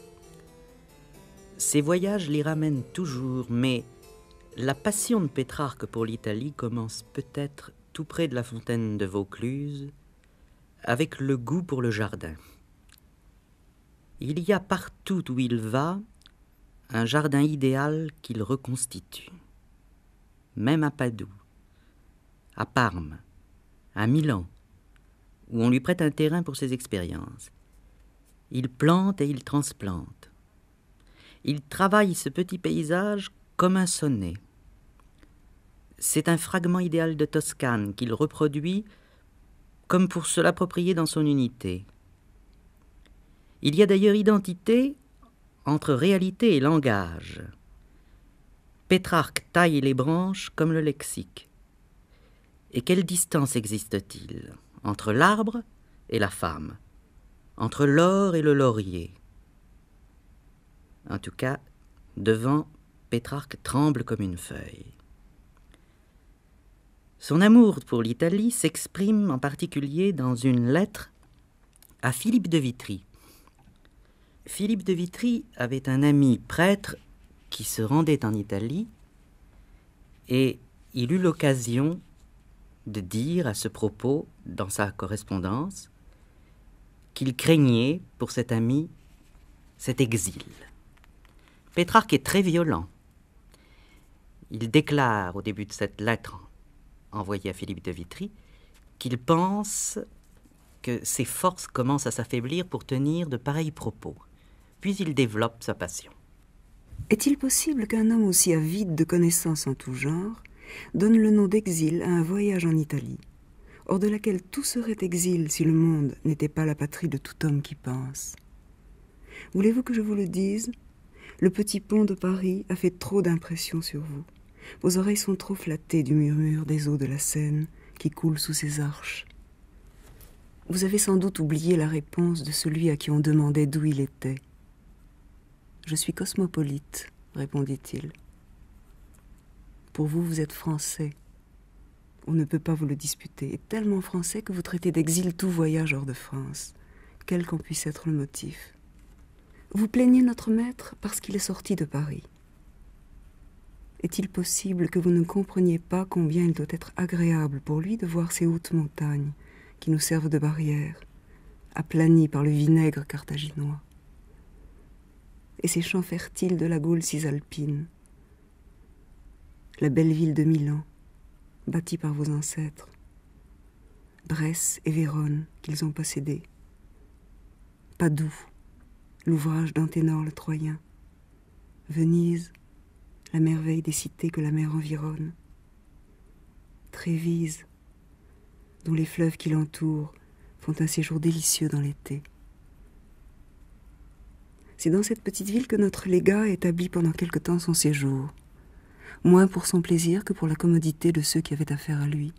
Ses voyages l'y ramènent toujours, mais la passion de Pétrarque pour l'Italie commence peut-être tout près de la fontaine de Vaucluse, avec le goût pour le jardin. Il y a partout où il va un jardin idéal qu'il reconstitue, même à Padoue, à Parme, à Milan, où on lui prête un terrain pour ses expériences. Il plante et il transplante. Il travaille ce petit paysage comme un sonnet. C'est un fragment idéal de Toscane qu'il reproduit comme pour se l'approprier dans son unité. Il y a d'ailleurs identité entre réalité et langage. Pétrarque taille les branches comme le lexique. Et quelle distance existe-t-il entre l'arbre et la femme, entre l'or et le laurier? En tout cas, devant, Pétrarque tremble comme une feuille. Son amour pour l'Italie s'exprime en particulier dans une lettre à Philippe de Vitry. Philippe de Vitry avait un ami prêtre qui se rendait en Italie et il eut l'occasion de dire à ce propos, dans sa correspondance, qu'il craignait pour cet ami cet exil. Pétrarque est très violent. Il déclare au début de cette lettre envoyée à Philippe de Vitry qu'il pense que ses forces commencent à s'affaiblir pour tenir de pareils propos. Puis il développe sa passion. Est-il possible qu'un homme aussi avide de connaissances en tout genre donne le nom d'exil à un voyage en Italie, hors de laquelle tout serait exil si le monde n'était pas la patrie de tout homme qui pense? Voulez-vous que je vous le dise? Le petit pont de Paris a fait trop d'impression sur vous. Vos oreilles sont trop flattées du murmure des eaux de la Seine qui coulent sous ses arches. Vous avez sans doute oublié la réponse de celui à qui on demandait d'où il était. « Je suis cosmopolite », répondit-il. Pour vous, vous êtes français. On ne peut pas vous le disputer. Et tellement français que vous traitez d'exil tout voyage hors de France, quel qu'en puisse être le motif. Vous plaignez notre maître parce qu'il est sorti de Paris. Est-il possible que vous ne compreniez pas combien il doit être agréable pour lui de voir ces hautes montagnes qui nous servent de barrière, aplanies par le vinaigre carthaginois, et ces champs fertiles de la Gaule cisalpine? la belle ville de Milan, bâtie par vos ancêtres, Bresse et Vérone qu'ils ont possédées, Padoue, l'ouvrage d'Anténor le Troyen, Venise, la merveille des cités que la mer environne, Trévise, dont les fleuves qui l'entourent font un séjour délicieux dans l'été. C'est dans cette petite ville que notre légat a établi pendant quelque temps son séjour, moins pour son plaisir que pour la commodité de ceux qui avaient affaire à lui.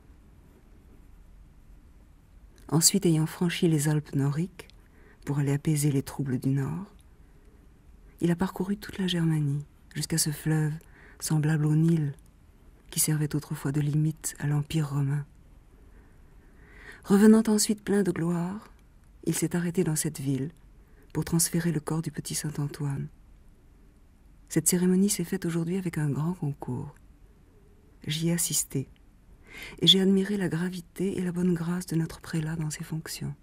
Ensuite, ayant franchi les Alpes noriques pour aller apaiser les troubles du nord, il a parcouru toute la Germanie jusqu'à ce fleuve semblable au Nil qui servait autrefois de limite à l'Empire romain. Revenant ensuite plein de gloire, il s'est arrêté dans cette ville pour transférer le corps du petit Saint-Antoine. Cette cérémonie s'est faite aujourd'hui avec un grand concours. J'y ai assisté et j'ai admiré la gravité et la bonne grâce de notre prélat dans ses fonctions.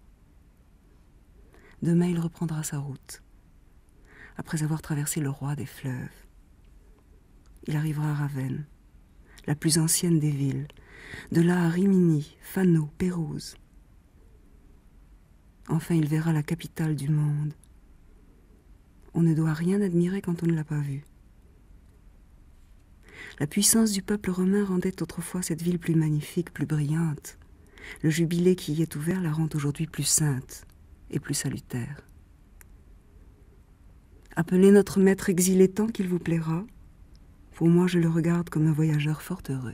Demain, il reprendra sa route, après avoir traversé le roi des fleuves. Il arrivera à Ravenne, la plus ancienne des villes, de là à Rimini, Fano, Pérouse. Enfin, il verra la capitale du monde. On ne doit rien admirer quand on ne l'a pas vue. La puissance du peuple romain rendait autrefois cette ville plus magnifique, plus brillante. Le jubilé qui y est ouvert la rend aujourd'hui plus sainte et plus salutaire. Appelez notre maître exilé tant qu'il vous plaira. Pour moi, je le regarde comme un voyageur fort heureux.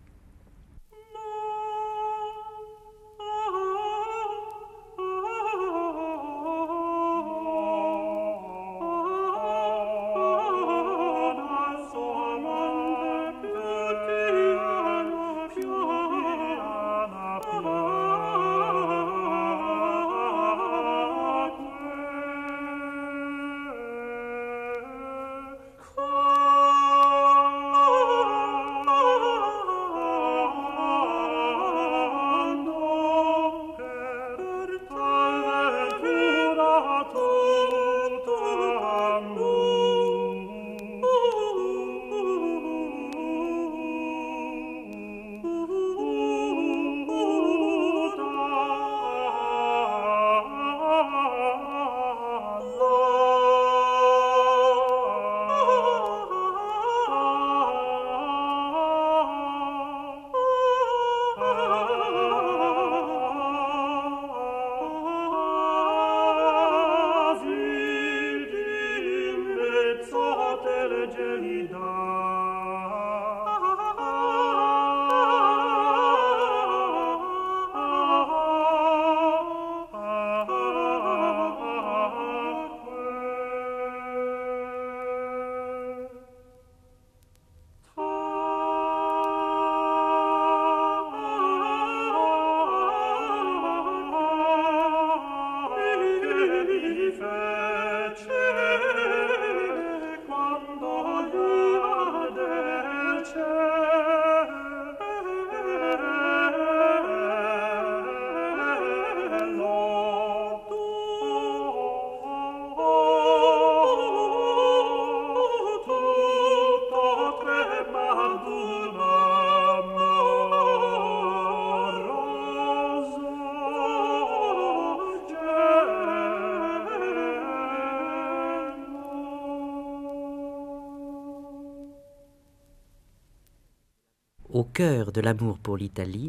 Au cœur de l'amour pour l'Italie,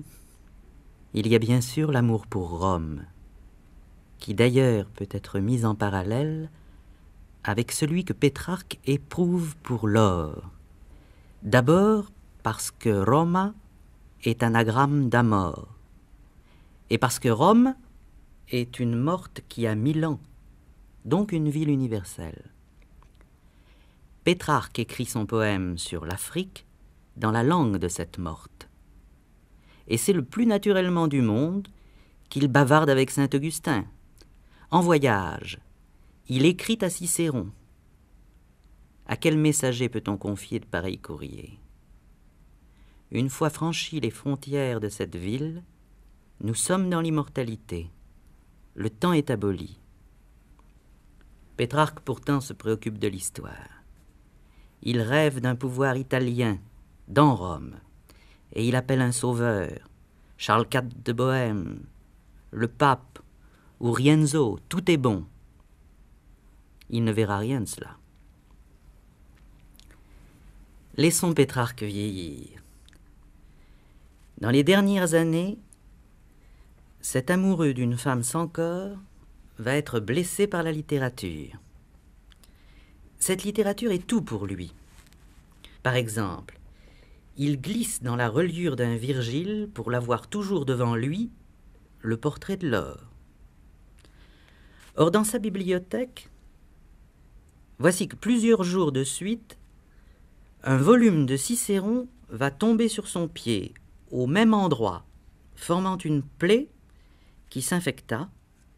il y a bien sûr l'amour pour Rome, qui d'ailleurs peut être mis en parallèle avec celui que Pétrarque éprouve pour l'or. D'abord parce que Roma est anagramme d'amor, et parce que Rome est une morte qui a 1000 ans, donc une ville universelle. Pétrarque écrit son poème sur l'Afrique dans la langue de cette morte. Et c'est le plus naturellement du monde qu'il bavarde avec Saint-Augustin. En voyage, il écrit à Cicéron. À quel messager peut-on confier de pareils courriers? Une fois franchis les frontières de cette ville, nous sommes dans l'immortalité. Le temps est aboli. Pétrarque pourtant se préoccupe de l'histoire. Il rêve d'un pouvoir italien, dans Rome, et il appelle un sauveur, Charles IV de Bohême, le pape, ou Rienzo, tout est bon. Il ne verra rien de cela. Laissons Pétrarque vieillir. Dans les dernières années, cet amoureux d'une femme sans corps va être blessé par la littérature. Cette littérature est tout pour lui. Par exemple, il glisse dans la reliure d'un Virgile pour l'avoir toujours devant lui, le portrait de l'or. Or, dans sa bibliothèque, voici que plusieurs jours de suite, un volume de Cicéron va tomber sur son pied, au même endroit, formant une plaie qui s'infecta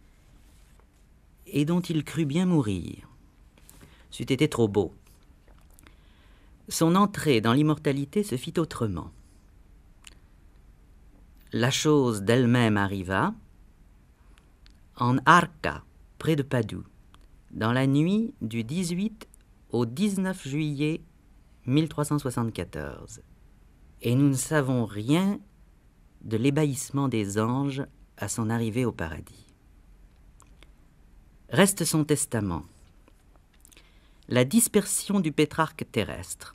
et dont il crut bien mourir. C'eût été trop beau. Son entrée dans l'immortalité se fit autrement. La chose d'elle-même arriva en Arca, près de Padoue, dans la nuit du 18 au 19 juillet 1374. Et nous ne savons rien de l'ébahissement des anges à son arrivée au paradis. Reste son testament, la dispersion du Pétrarque terrestre.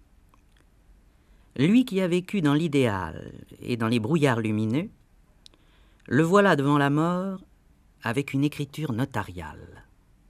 Lui qui a vécu dans l'idéal et dans les brouillards lumineux, le voilà devant la mort avec une écriture notariale.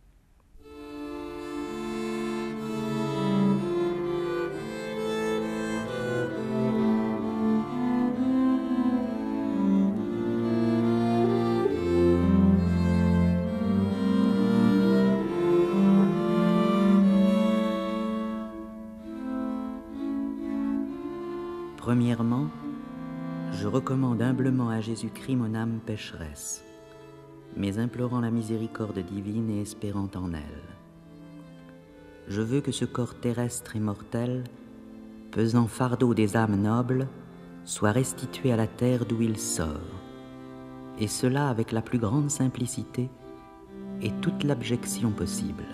Premièrement, je recommande humblement à Jésus-Christ mon âme pécheresse, mais implorant la miséricorde divine et espérant en elle. Je veux que ce corps terrestre et mortel, pesant fardeau des âmes nobles, soit restitué à la terre d'où il sort, et cela avec la plus grande simplicité et toute l'abjection possible.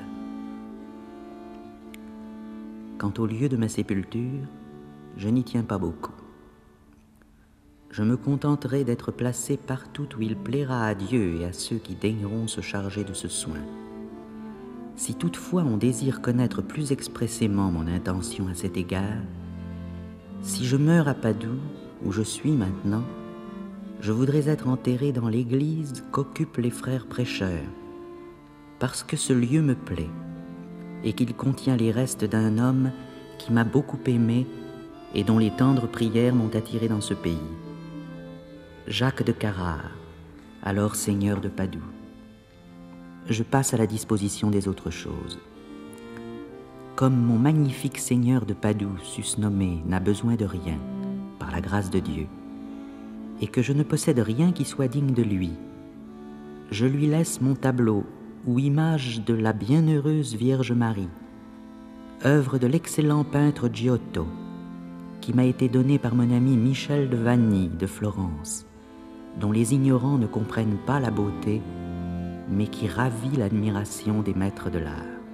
Quant au lieu de ma sépulture, je n'y tiens pas beaucoup. Je me contenterai d'être placé partout où il plaira à Dieu et à ceux qui daigneront se charger de ce soin. Si toutefois on désire connaître plus expressément mon intention à cet égard, si je meurs à Padoue, où je suis maintenant, je voudrais être enterré dans l'église qu'occupent les frères prêcheurs, parce que ce lieu me plaît, et qu'il contient les restes d'un homme qui m'a beaucoup aimé et dont les tendres prières m'ont attiré dans ce pays. Jacques de Carrare, alors seigneur de Padoue. Je passe à la disposition des autres choses. Comme mon magnifique seigneur de Padoue, sus nommé, n'a besoin de rien, par la grâce de Dieu, et que je ne possède rien qui soit digne de lui, je lui laisse mon tableau ou image de la bienheureuse Vierge Marie, œuvre de l'excellent peintre Giotto, qui m'a été donné par mon ami Michel de Vanny de Florence, dont les ignorants ne comprennent pas la beauté, mais qui ravit l'admiration des maîtres de l'art.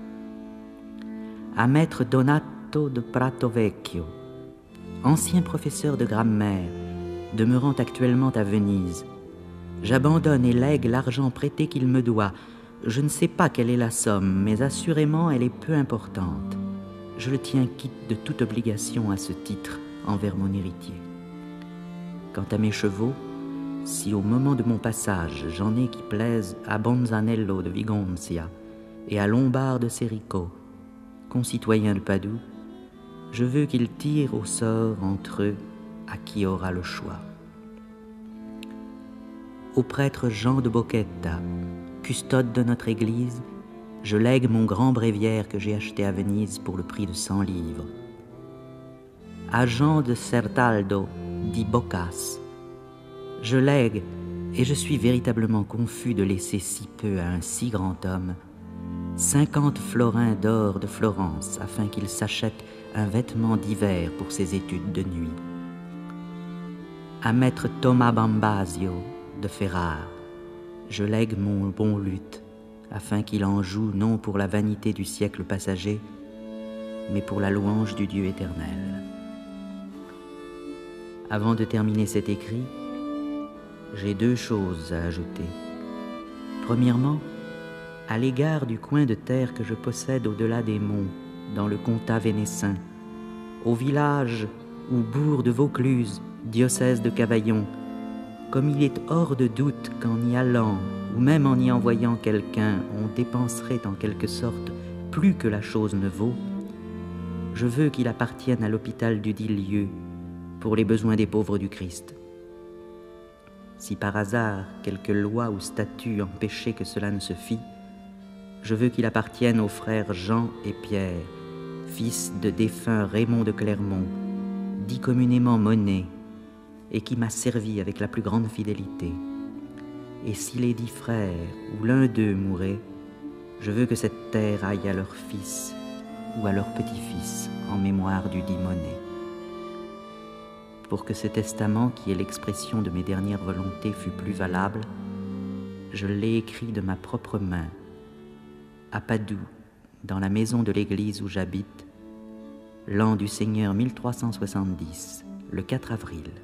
À maître Donato de Pratovecchio, ancien professeur de grammaire, demeurant actuellement à Venise, j'abandonne et lègue l'argent prêté qu'il me doit. Je ne sais pas quelle est la somme, mais assurément elle est peu importante. Je le tiens quitte de toute obligation à ce titre envers mon héritier. Quant à mes chevaux, si au moment de mon passage j'en ai qui plaisent à Bonzanello de Vigonzia et à Lombard de Serico, concitoyens de Padoue, je veux qu'ils tirent au sort entre eux à qui aura le choix. Au prêtre Jean de Bocchetta, custode de notre église, je lègue mon grand bréviaire que j'ai acheté à Venise pour le prix de 100 livres. À Jean de Certaldo di Boccas, je lègue, et je suis véritablement confus de laisser si peu à un si grand homme, 50 florins d'or de Florence afin qu'il s'achète un vêtement d'hiver pour ses études de nuit. À maître Thomas Bambasio de Ferrare, je lègue mon bon luth afin qu'il en joue non pour la vanité du siècle passager, mais pour la louange du Dieu éternel. Avant de terminer cet écrit, j'ai 2 choses à ajouter. Premièrement, à l'égard du coin de terre que je possède au-delà des monts, dans le comtat vénessin, au village ou bourg de Vaucluse, diocèse de Cavaillon, comme il est hors de doute qu'en y allant, ou même en y envoyant quelqu'un, on dépenserait en quelque sorte plus que la chose ne vaut, je veux qu'il appartienne à l'hôpital dudit lieu pour les besoins des pauvres du Christ. Si par hasard quelque loi ou statut empêchait que cela ne se fît, je veux qu'il appartienne aux frères Jean et Pierre, fils de défunt Raymond de Clermont, dit communément Monet, et qui m'a servi avec la plus grande fidélité. Et si les 10 frères ou l'un d'eux mourait, je veux que cette terre aille à leur fils ou à leur petit-fils en mémoire du dit Monet. Pour que ce testament, qui est l'expression de mes dernières volontés, fût plus valable, je l'ai écrit de ma propre main, à Padoue, dans la maison de l'église où j'habite, l'an du Seigneur 1370, le 4 avril.